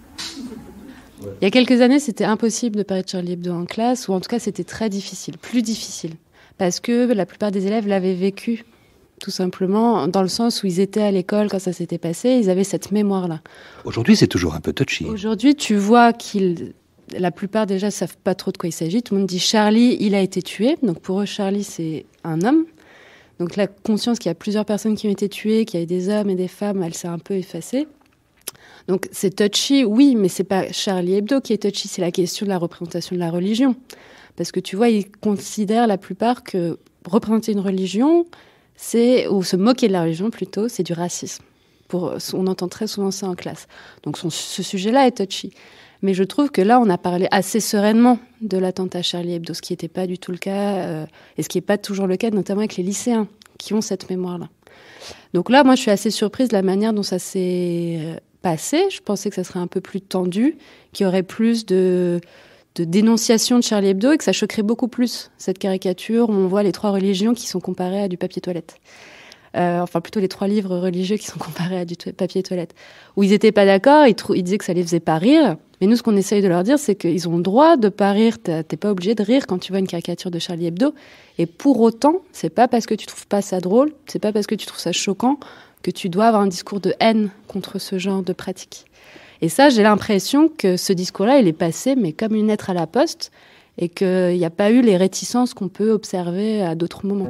Il y a quelques années, c'était impossible de parler de Charlie Hebdo en classe, ou en tout cas, c'était très difficile, plus difficile, parce que la plupart des élèves l'avaient vécu, tout simplement, dans le sens où ils étaient à l'école quand ça s'était passé, ils avaient cette mémoire-là. Aujourd'hui, c'est toujours un peu touchy. Aujourd'hui, tu vois qu'ils, la plupart déjà savent pas trop de quoi il s'agit. Tout le monde dit Charlie, il a été tué. Donc pour eux, Charlie, c'est un homme. Donc la conscience qu'il y a plusieurs personnes qui ont été tuées, qu'il y a des hommes et des femmes, elle s'est un peu effacée. Donc c'est touchy, oui, mais c'est pas Charlie Hebdo qui est touchy, c'est la question de la représentation de la religion. Parce que tu vois, ils considèrent la plupart que représenter une religion, c'est, ou se moquer de la religion plutôt, c'est du racisme. Pour, on entend très souvent ça en classe. Donc son- ce sujet-là est touchy. Mais je trouve que là, on a parlé assez sereinement de l'attentat Charlie Hebdo, ce qui n'était pas du tout le cas, euh, et ce qui n'est pas toujours le cas, notamment avec les lycéens qui ont cette mémoire-là. Donc là, moi, je suis assez surprise de la manière dont ça s'est euh, passé. Je pensais que ça serait un peu plus tendu, qu'il y aurait plus de, de dénonciation de Charlie Hebdo et que ça choquerait beaucoup plus, cette caricature où on voit les trois religions qui sont comparées à du papier toilette. Euh, enfin, plutôt les trois livres religieux qui sont comparés à du to- papier toilette. Où ils n'étaient pas d'accord, ils, trou- ils disaient que ça les faisait pas rire. Mais nous, ce qu'on essaye de leur dire, c'est qu'ils ont le droit de pas rire. T'as- T'es pas obligé de rire quand tu vois une caricature de Charlie Hebdo. Et pour autant, c'est pas parce que tu trouves pas ça drôle, c'est pas parce que tu trouves ça choquant que tu dois avoir un discours de haine contre ce genre de pratique. Et ça, j'ai l'impression que ce discours-là, il est passé, mais comme une lettre à la poste, et qu'il n'y a pas eu les réticences qu'on peut observer à d'autres moments.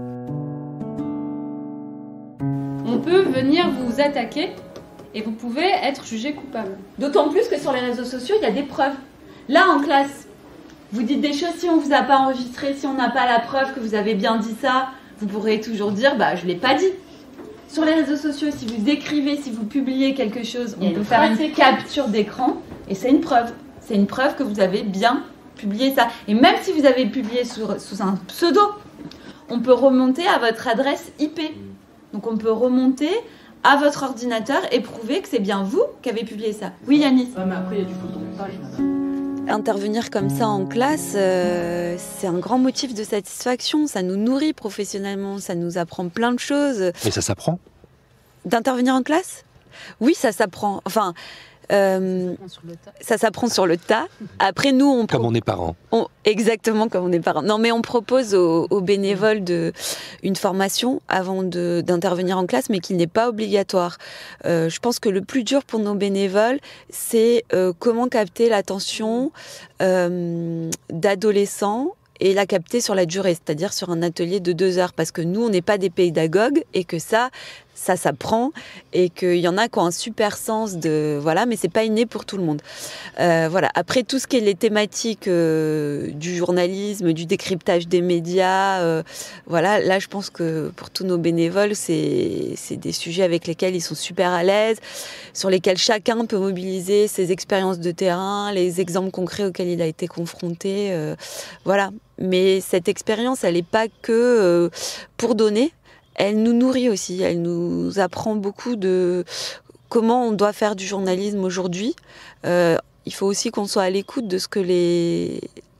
On peut venir vous attaquer et vous pouvez être jugé coupable. D'autant plus que sur les réseaux sociaux, il y a des preuves. Là, en classe, vous dites des choses, si on vous a pas enregistré, si on n'a pas la preuve que vous avez bien dit ça, vous pourrez toujours dire, bah, je l'ai pas dit. Sur les réseaux sociaux, si vous écrivez, si vous publiez quelque chose, on peut faire une capture d'écran et c'est une preuve. C'est une preuve que vous avez bien publié ça. Et même si vous avez publié sur, sous un pseudo, on peut remonter à votre adresse I P. Donc on peut remonter à votre ordinateur et prouver que c'est bien vous qui avez publié ça. Oui, Yanis. Ah, mais après, il y a du photomontage. Intervenir comme ça en classe, euh, c'est un grand motif de satisfaction. Ça nous nourrit professionnellement, ça nous apprend plein de choses. Mais ça s'apprend. D'intervenir en classe ? Oui, ça s'apprend. Enfin, euh, ça s'apprend sur le tas. Après, nous, on Comme on est parents. On- exactement comme on est parents. Non, mais on propose aux, aux bénévoles de, une formation avant de- d'intervenir en classe, mais qui n'est pas obligatoire. Euh, je pense que le plus dur pour nos bénévoles, c'est euh, comment capter l'attention euh, d'adolescents et la capter sur la durée, c'est-à-dire sur un atelier de deux heures, parce que nous, on n'est pas des pédagogues et que ça, ça s'apprend et qu'il y en a qui ont un super sens de voilà, mais c'est pas inné pour tout le monde. Euh, voilà. Après tout ce qui est les thématiques euh, du journalisme, du décryptage des médias, euh, voilà, là je pense que pour tous nos bénévoles, c'est c'est des sujets avec lesquels ils sont super à l'aise, sur lesquels chacun peut mobiliser ses expériences de terrain, les exemples concrets auxquels il a été confronté, euh, voilà. Mais cette expérience, elle n'est pas que euh, pour donner. Elle nous nourrit aussi, elle nous apprend beaucoup de comment on doit faire du journalisme aujourd'hui. Euh, il faut aussi qu'on soit à l'écoute de ce que les,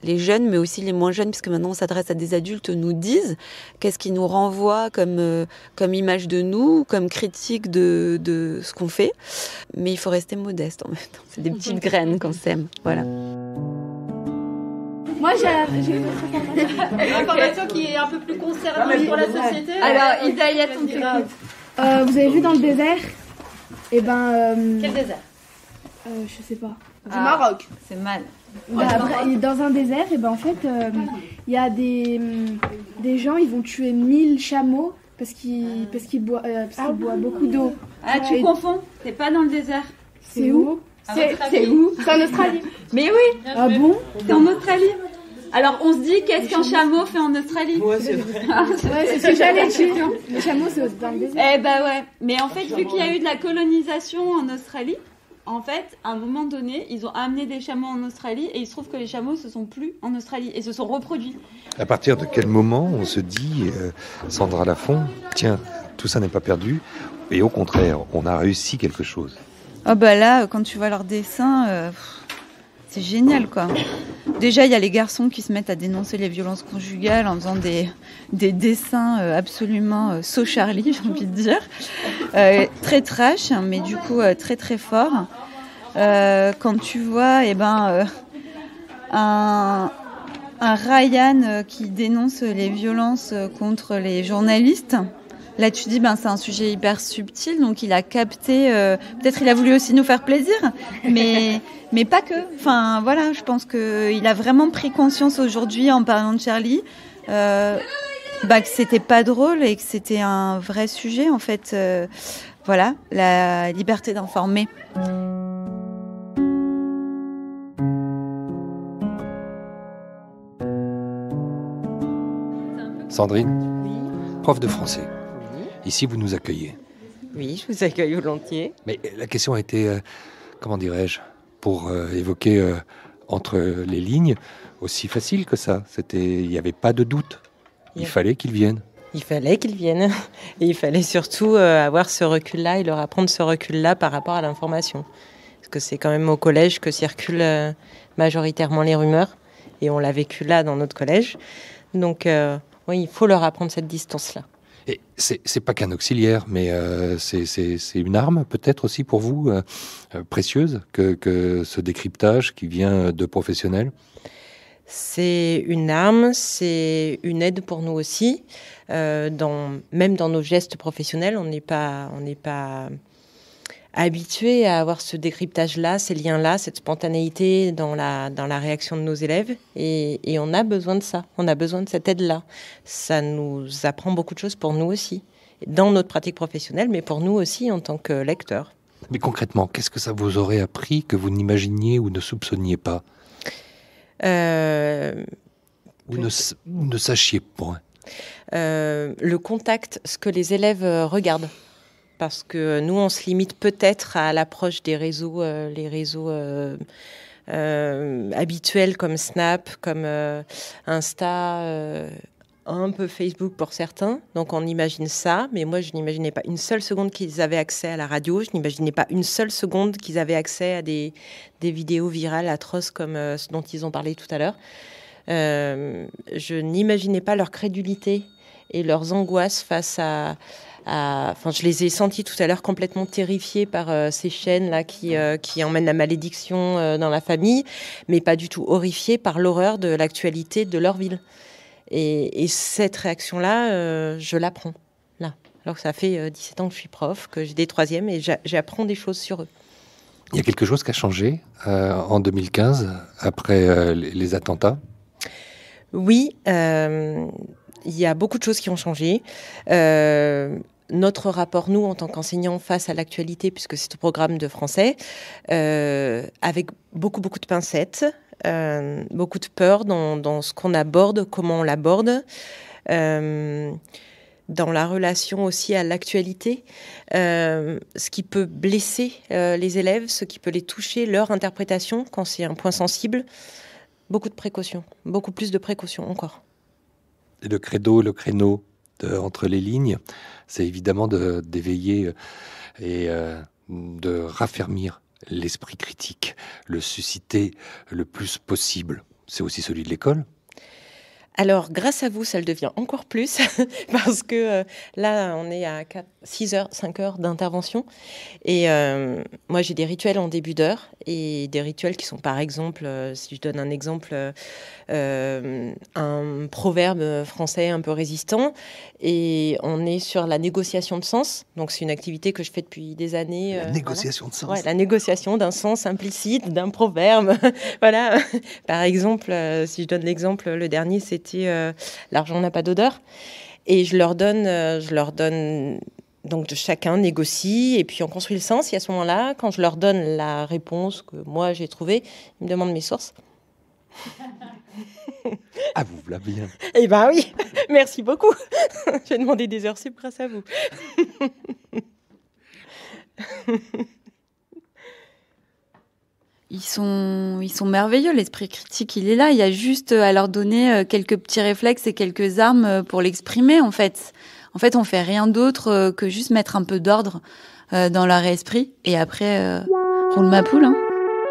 les jeunes, mais aussi les moins jeunes, puisque maintenant on s'adresse à des adultes, nous disent qu'est-ce qui nous renvoie comme, euh, comme image de nous, comme critique de, de ce qu'on fait. Mais il faut rester modeste en même temps. C'est des petites graines qu'on sème. Voilà. Moi, j'ai une autre information. Une information qui est un peu plus concernante pour la société. Alors, Ida, il y a ton truc. Euh, vous avez vu dans le désert et ben. Euh, Quel désert euh, Je sais pas. Du Ah, Maroc. C'est mal. Bah, après, dans un désert, et ben en fait, il euh, y a des, des gens, ils vont tuer mille chameaux parce qu'ils parce qu'ils boivent, euh, parce qu'ils boivent beaucoup d'eau. Ah, tu Et- confonds. T'es pas dans le désert. C'est où C'est C'est où C'est en Australie. Mais oui. Ah bon C'est en Australie. Alors, on se dit, qu'est-ce qu'un chameau fait en Australie? Ouais, c'est vrai. Ouais, c'est ce que j'allais dire. Les chameaux, c'est dans le désert. Eh ben ouais. Mais en fait, vu qu'il y a eu de la colonisation en Australie, en fait, à un moment donné, ils ont amené des chameaux en Australie et il se trouve que les chameaux se sont plus en Australie et se sont reproduits. À partir de quel moment on se dit, euh, Sandra Lafont, tiens, tout ça n'est pas perdu, et au contraire, on a réussi quelque chose. Oh bah là, quand tu vois leurs dessins, euh, c'est génial quoi. Déjà, il y a les garçons qui se mettent à dénoncer les violences conjugales en faisant des, des dessins euh, absolument euh, so Charlie, j'ai envie de dire. Euh, très trash, mais du coup euh, très très fort. Euh, quand tu vois eh ben, euh, un, un Ryan euh, qui dénonce les violences euh, contre les journalistes, là tu dis ben c'est un sujet hyper subtil, donc il a capté, euh, peut-être il a voulu aussi nous faire plaisir, mais mais pas que. Enfin voilà, je pense que il a vraiment pris conscience aujourd'hui en parlant de Charlie, euh, bah que c'était pas drôle et que c'était un vrai sujet en fait. Euh, voilà, la liberté d'informer. Sandrine, prof de français. Ici, vous nous accueillez. Oui, je vous accueille volontiers. Mais la question a été, euh, comment dirais-je, pour euh, évoquer euh, entre les lignes, aussi facile que ça. C'était, il n'y avait pas de doute. Il Yeah. fallait qu'ils viennent. Il fallait qu'ils viennent. Et il fallait surtout euh, avoir ce recul-là et leur apprendre ce recul-là par rapport à l'information. Parce que c'est quand même au collège que circulent euh, majoritairement les rumeurs. Et on l'a vécu là dans notre collège. Donc, euh, oui, il faut leur apprendre cette distance-là. Et c'est, c'est pas qu'un auxiliaire, mais euh, c'est, c'est, c'est une arme peut-être aussi pour vous, euh, euh, précieuse, que, que ce décryptage qui vient de professionnels. C'est une arme, c'est une aide pour nous aussi. Euh, dans, même dans nos gestes professionnels, on n'est pas, on n'est pas habitué à avoir ce décryptage-là, ces liens-là, cette spontanéité dans la, dans la réaction de nos élèves. Et, et on a besoin de ça, on a besoin de cette aide-là. Ça nous apprend beaucoup de choses pour nous aussi, dans notre pratique professionnelle, mais pour nous aussi en tant que lecteurs. Mais concrètement, qu'est-ce que ça vous aurait appris que vous n'imaginiez ou ne soupçonniez pas Euh, ou ne, ou ne sachiez point? Euh, le contact, ce que les élèves euh, regardent. Parce que nous, on se limite peut-être à l'approche des réseaux, euh, les réseaux euh, euh, habituels comme Snap, comme euh, Insta, euh, un peu Facebook pour certains. Donc on imagine ça, mais moi je n'imaginais pas une seule seconde qu'ils avaient accès à la radio, je n'imaginais pas une seule seconde qu'ils avaient accès à des, des vidéos virales atroces comme euh, ce dont ils ont parlé tout à l'heure. Euh, je n'imaginais pas leur crédulité et leurs angoisses face à... à enfin, je les ai sentis tout à l'heure complètement terrifiés par euh, ces chaînes-là qui, euh, qui emmènent la malédiction euh, dans la famille, mais pas du tout horrifiés par l'horreur de l'actualité de leur ville. Et, et cette réaction-là, euh, je l'apprends, là. Alors que ça fait euh, dix-sept ans que je suis prof, que j'ai des troisièmes, et j'a- j'apprends des choses sur eux. Il y a quelque chose qui a changé euh, en deux mille quinze, après euh, les, les attentats? Oui, euh, il y a beaucoup de choses qui ont changé. Euh, notre rapport, nous, en tant qu'enseignants, face à l'actualité, puisque c'est un programme de français, euh, avec beaucoup, beaucoup de pincettes, euh, beaucoup de peur dans, dans ce qu'on aborde, comment on l'aborde, euh, dans la relation aussi à l'actualité, euh, ce qui peut blesser euh, les élèves, ce qui peut les toucher, leur interprétation, quand c'est un point sensible. Beaucoup de précautions, beaucoup plus de précautions encore. Et le credo, le créneau de, entre les lignes, c'est évidemment de, d'éveiller et euh, de raffermir l'esprit critique, le susciter le plus possible. c'est aussi celui de l'école ? Alors, grâce à vous, ça le devient encore plus, parce que euh, là, on est à quatre, six heures, cinq heures d'intervention. Et euh, moi, j'ai des rituels en début d'heure, et des rituels qui sont, par exemple, euh, si je donne un exemple, euh, un proverbe français un peu résistant, et on est sur la négociation de sens. Donc, c'est une activité que je fais depuis des années. La euh, négociation voilà. de sens. Ouais, la négociation d'un sens implicite, d'un proverbe. Voilà. Par exemple, euh, si je donne l'exemple, le dernier, c'était Euh, l'argent n'a pas d'odeur, et je leur donne, euh, je leur donne donc chacun négocie et puis on construit le sens. Et à ce moment-là, quand je leur donne la réponse que moi j'ai trouvée, ils me demandent mes sources. Ah, vous voilà bien. Eh ben oui, merci beaucoup. J'ai demandé des heures sup grâce à vous. Ils sont, ils sont merveilleux, l'esprit critique, il est là. Il y a juste à leur donner quelques petits réflexes et quelques armes pour l'exprimer, en fait. En fait, on fait rien d'autre que juste mettre un peu d'ordre dans leur esprit. Et après, euh, roule ma poule, hein.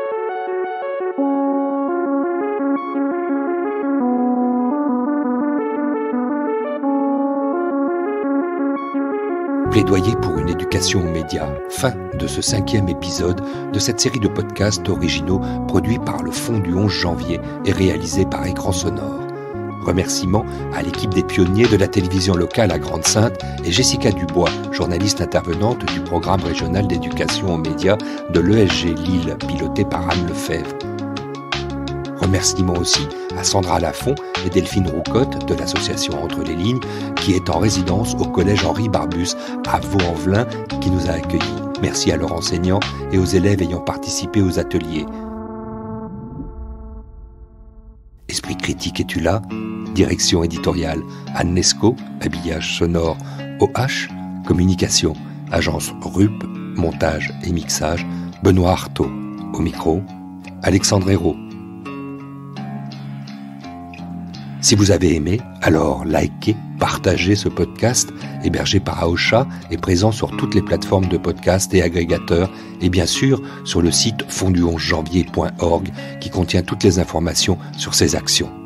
Plaidoyer pour une éducation aux médias. Fin de ce cinquième épisode de cette série de podcasts originaux produits par le Fonds du onze janvier et réalisés par Écran Sonore. Remerciements à l'équipe des pionniers de la télévision locale à Grande-Synthe et Jessica Dubois, journaliste intervenante du programme régional d'éducation aux médias de l'E S G Lille, piloté par Anne Lefebvre. Remerciements aussi à Sandra Lafont et Delphine Roucotte de l'association Entre les Lignes, qui est en résidence au collège Henri Barbus à Vaux-en-Velin, qui nous a accueillis. Merci à leurs enseignants et aux élèves ayant participé aux ateliers. Esprit critique, es-tu là ? Direction éditoriale Anne Lescaut, habillage sonore O H, communication, agence R U P, montage et mixage, Benoît Artaud, au micro, Alexandre Hérault. Si vous avez aimé, alors likez, partagez ce podcast, hébergé par Aosha et présent sur toutes les plateformes de podcast et agrégateurs, et bien sûr sur le site fonds du onze janvier point org qui contient toutes les informations sur ces actions.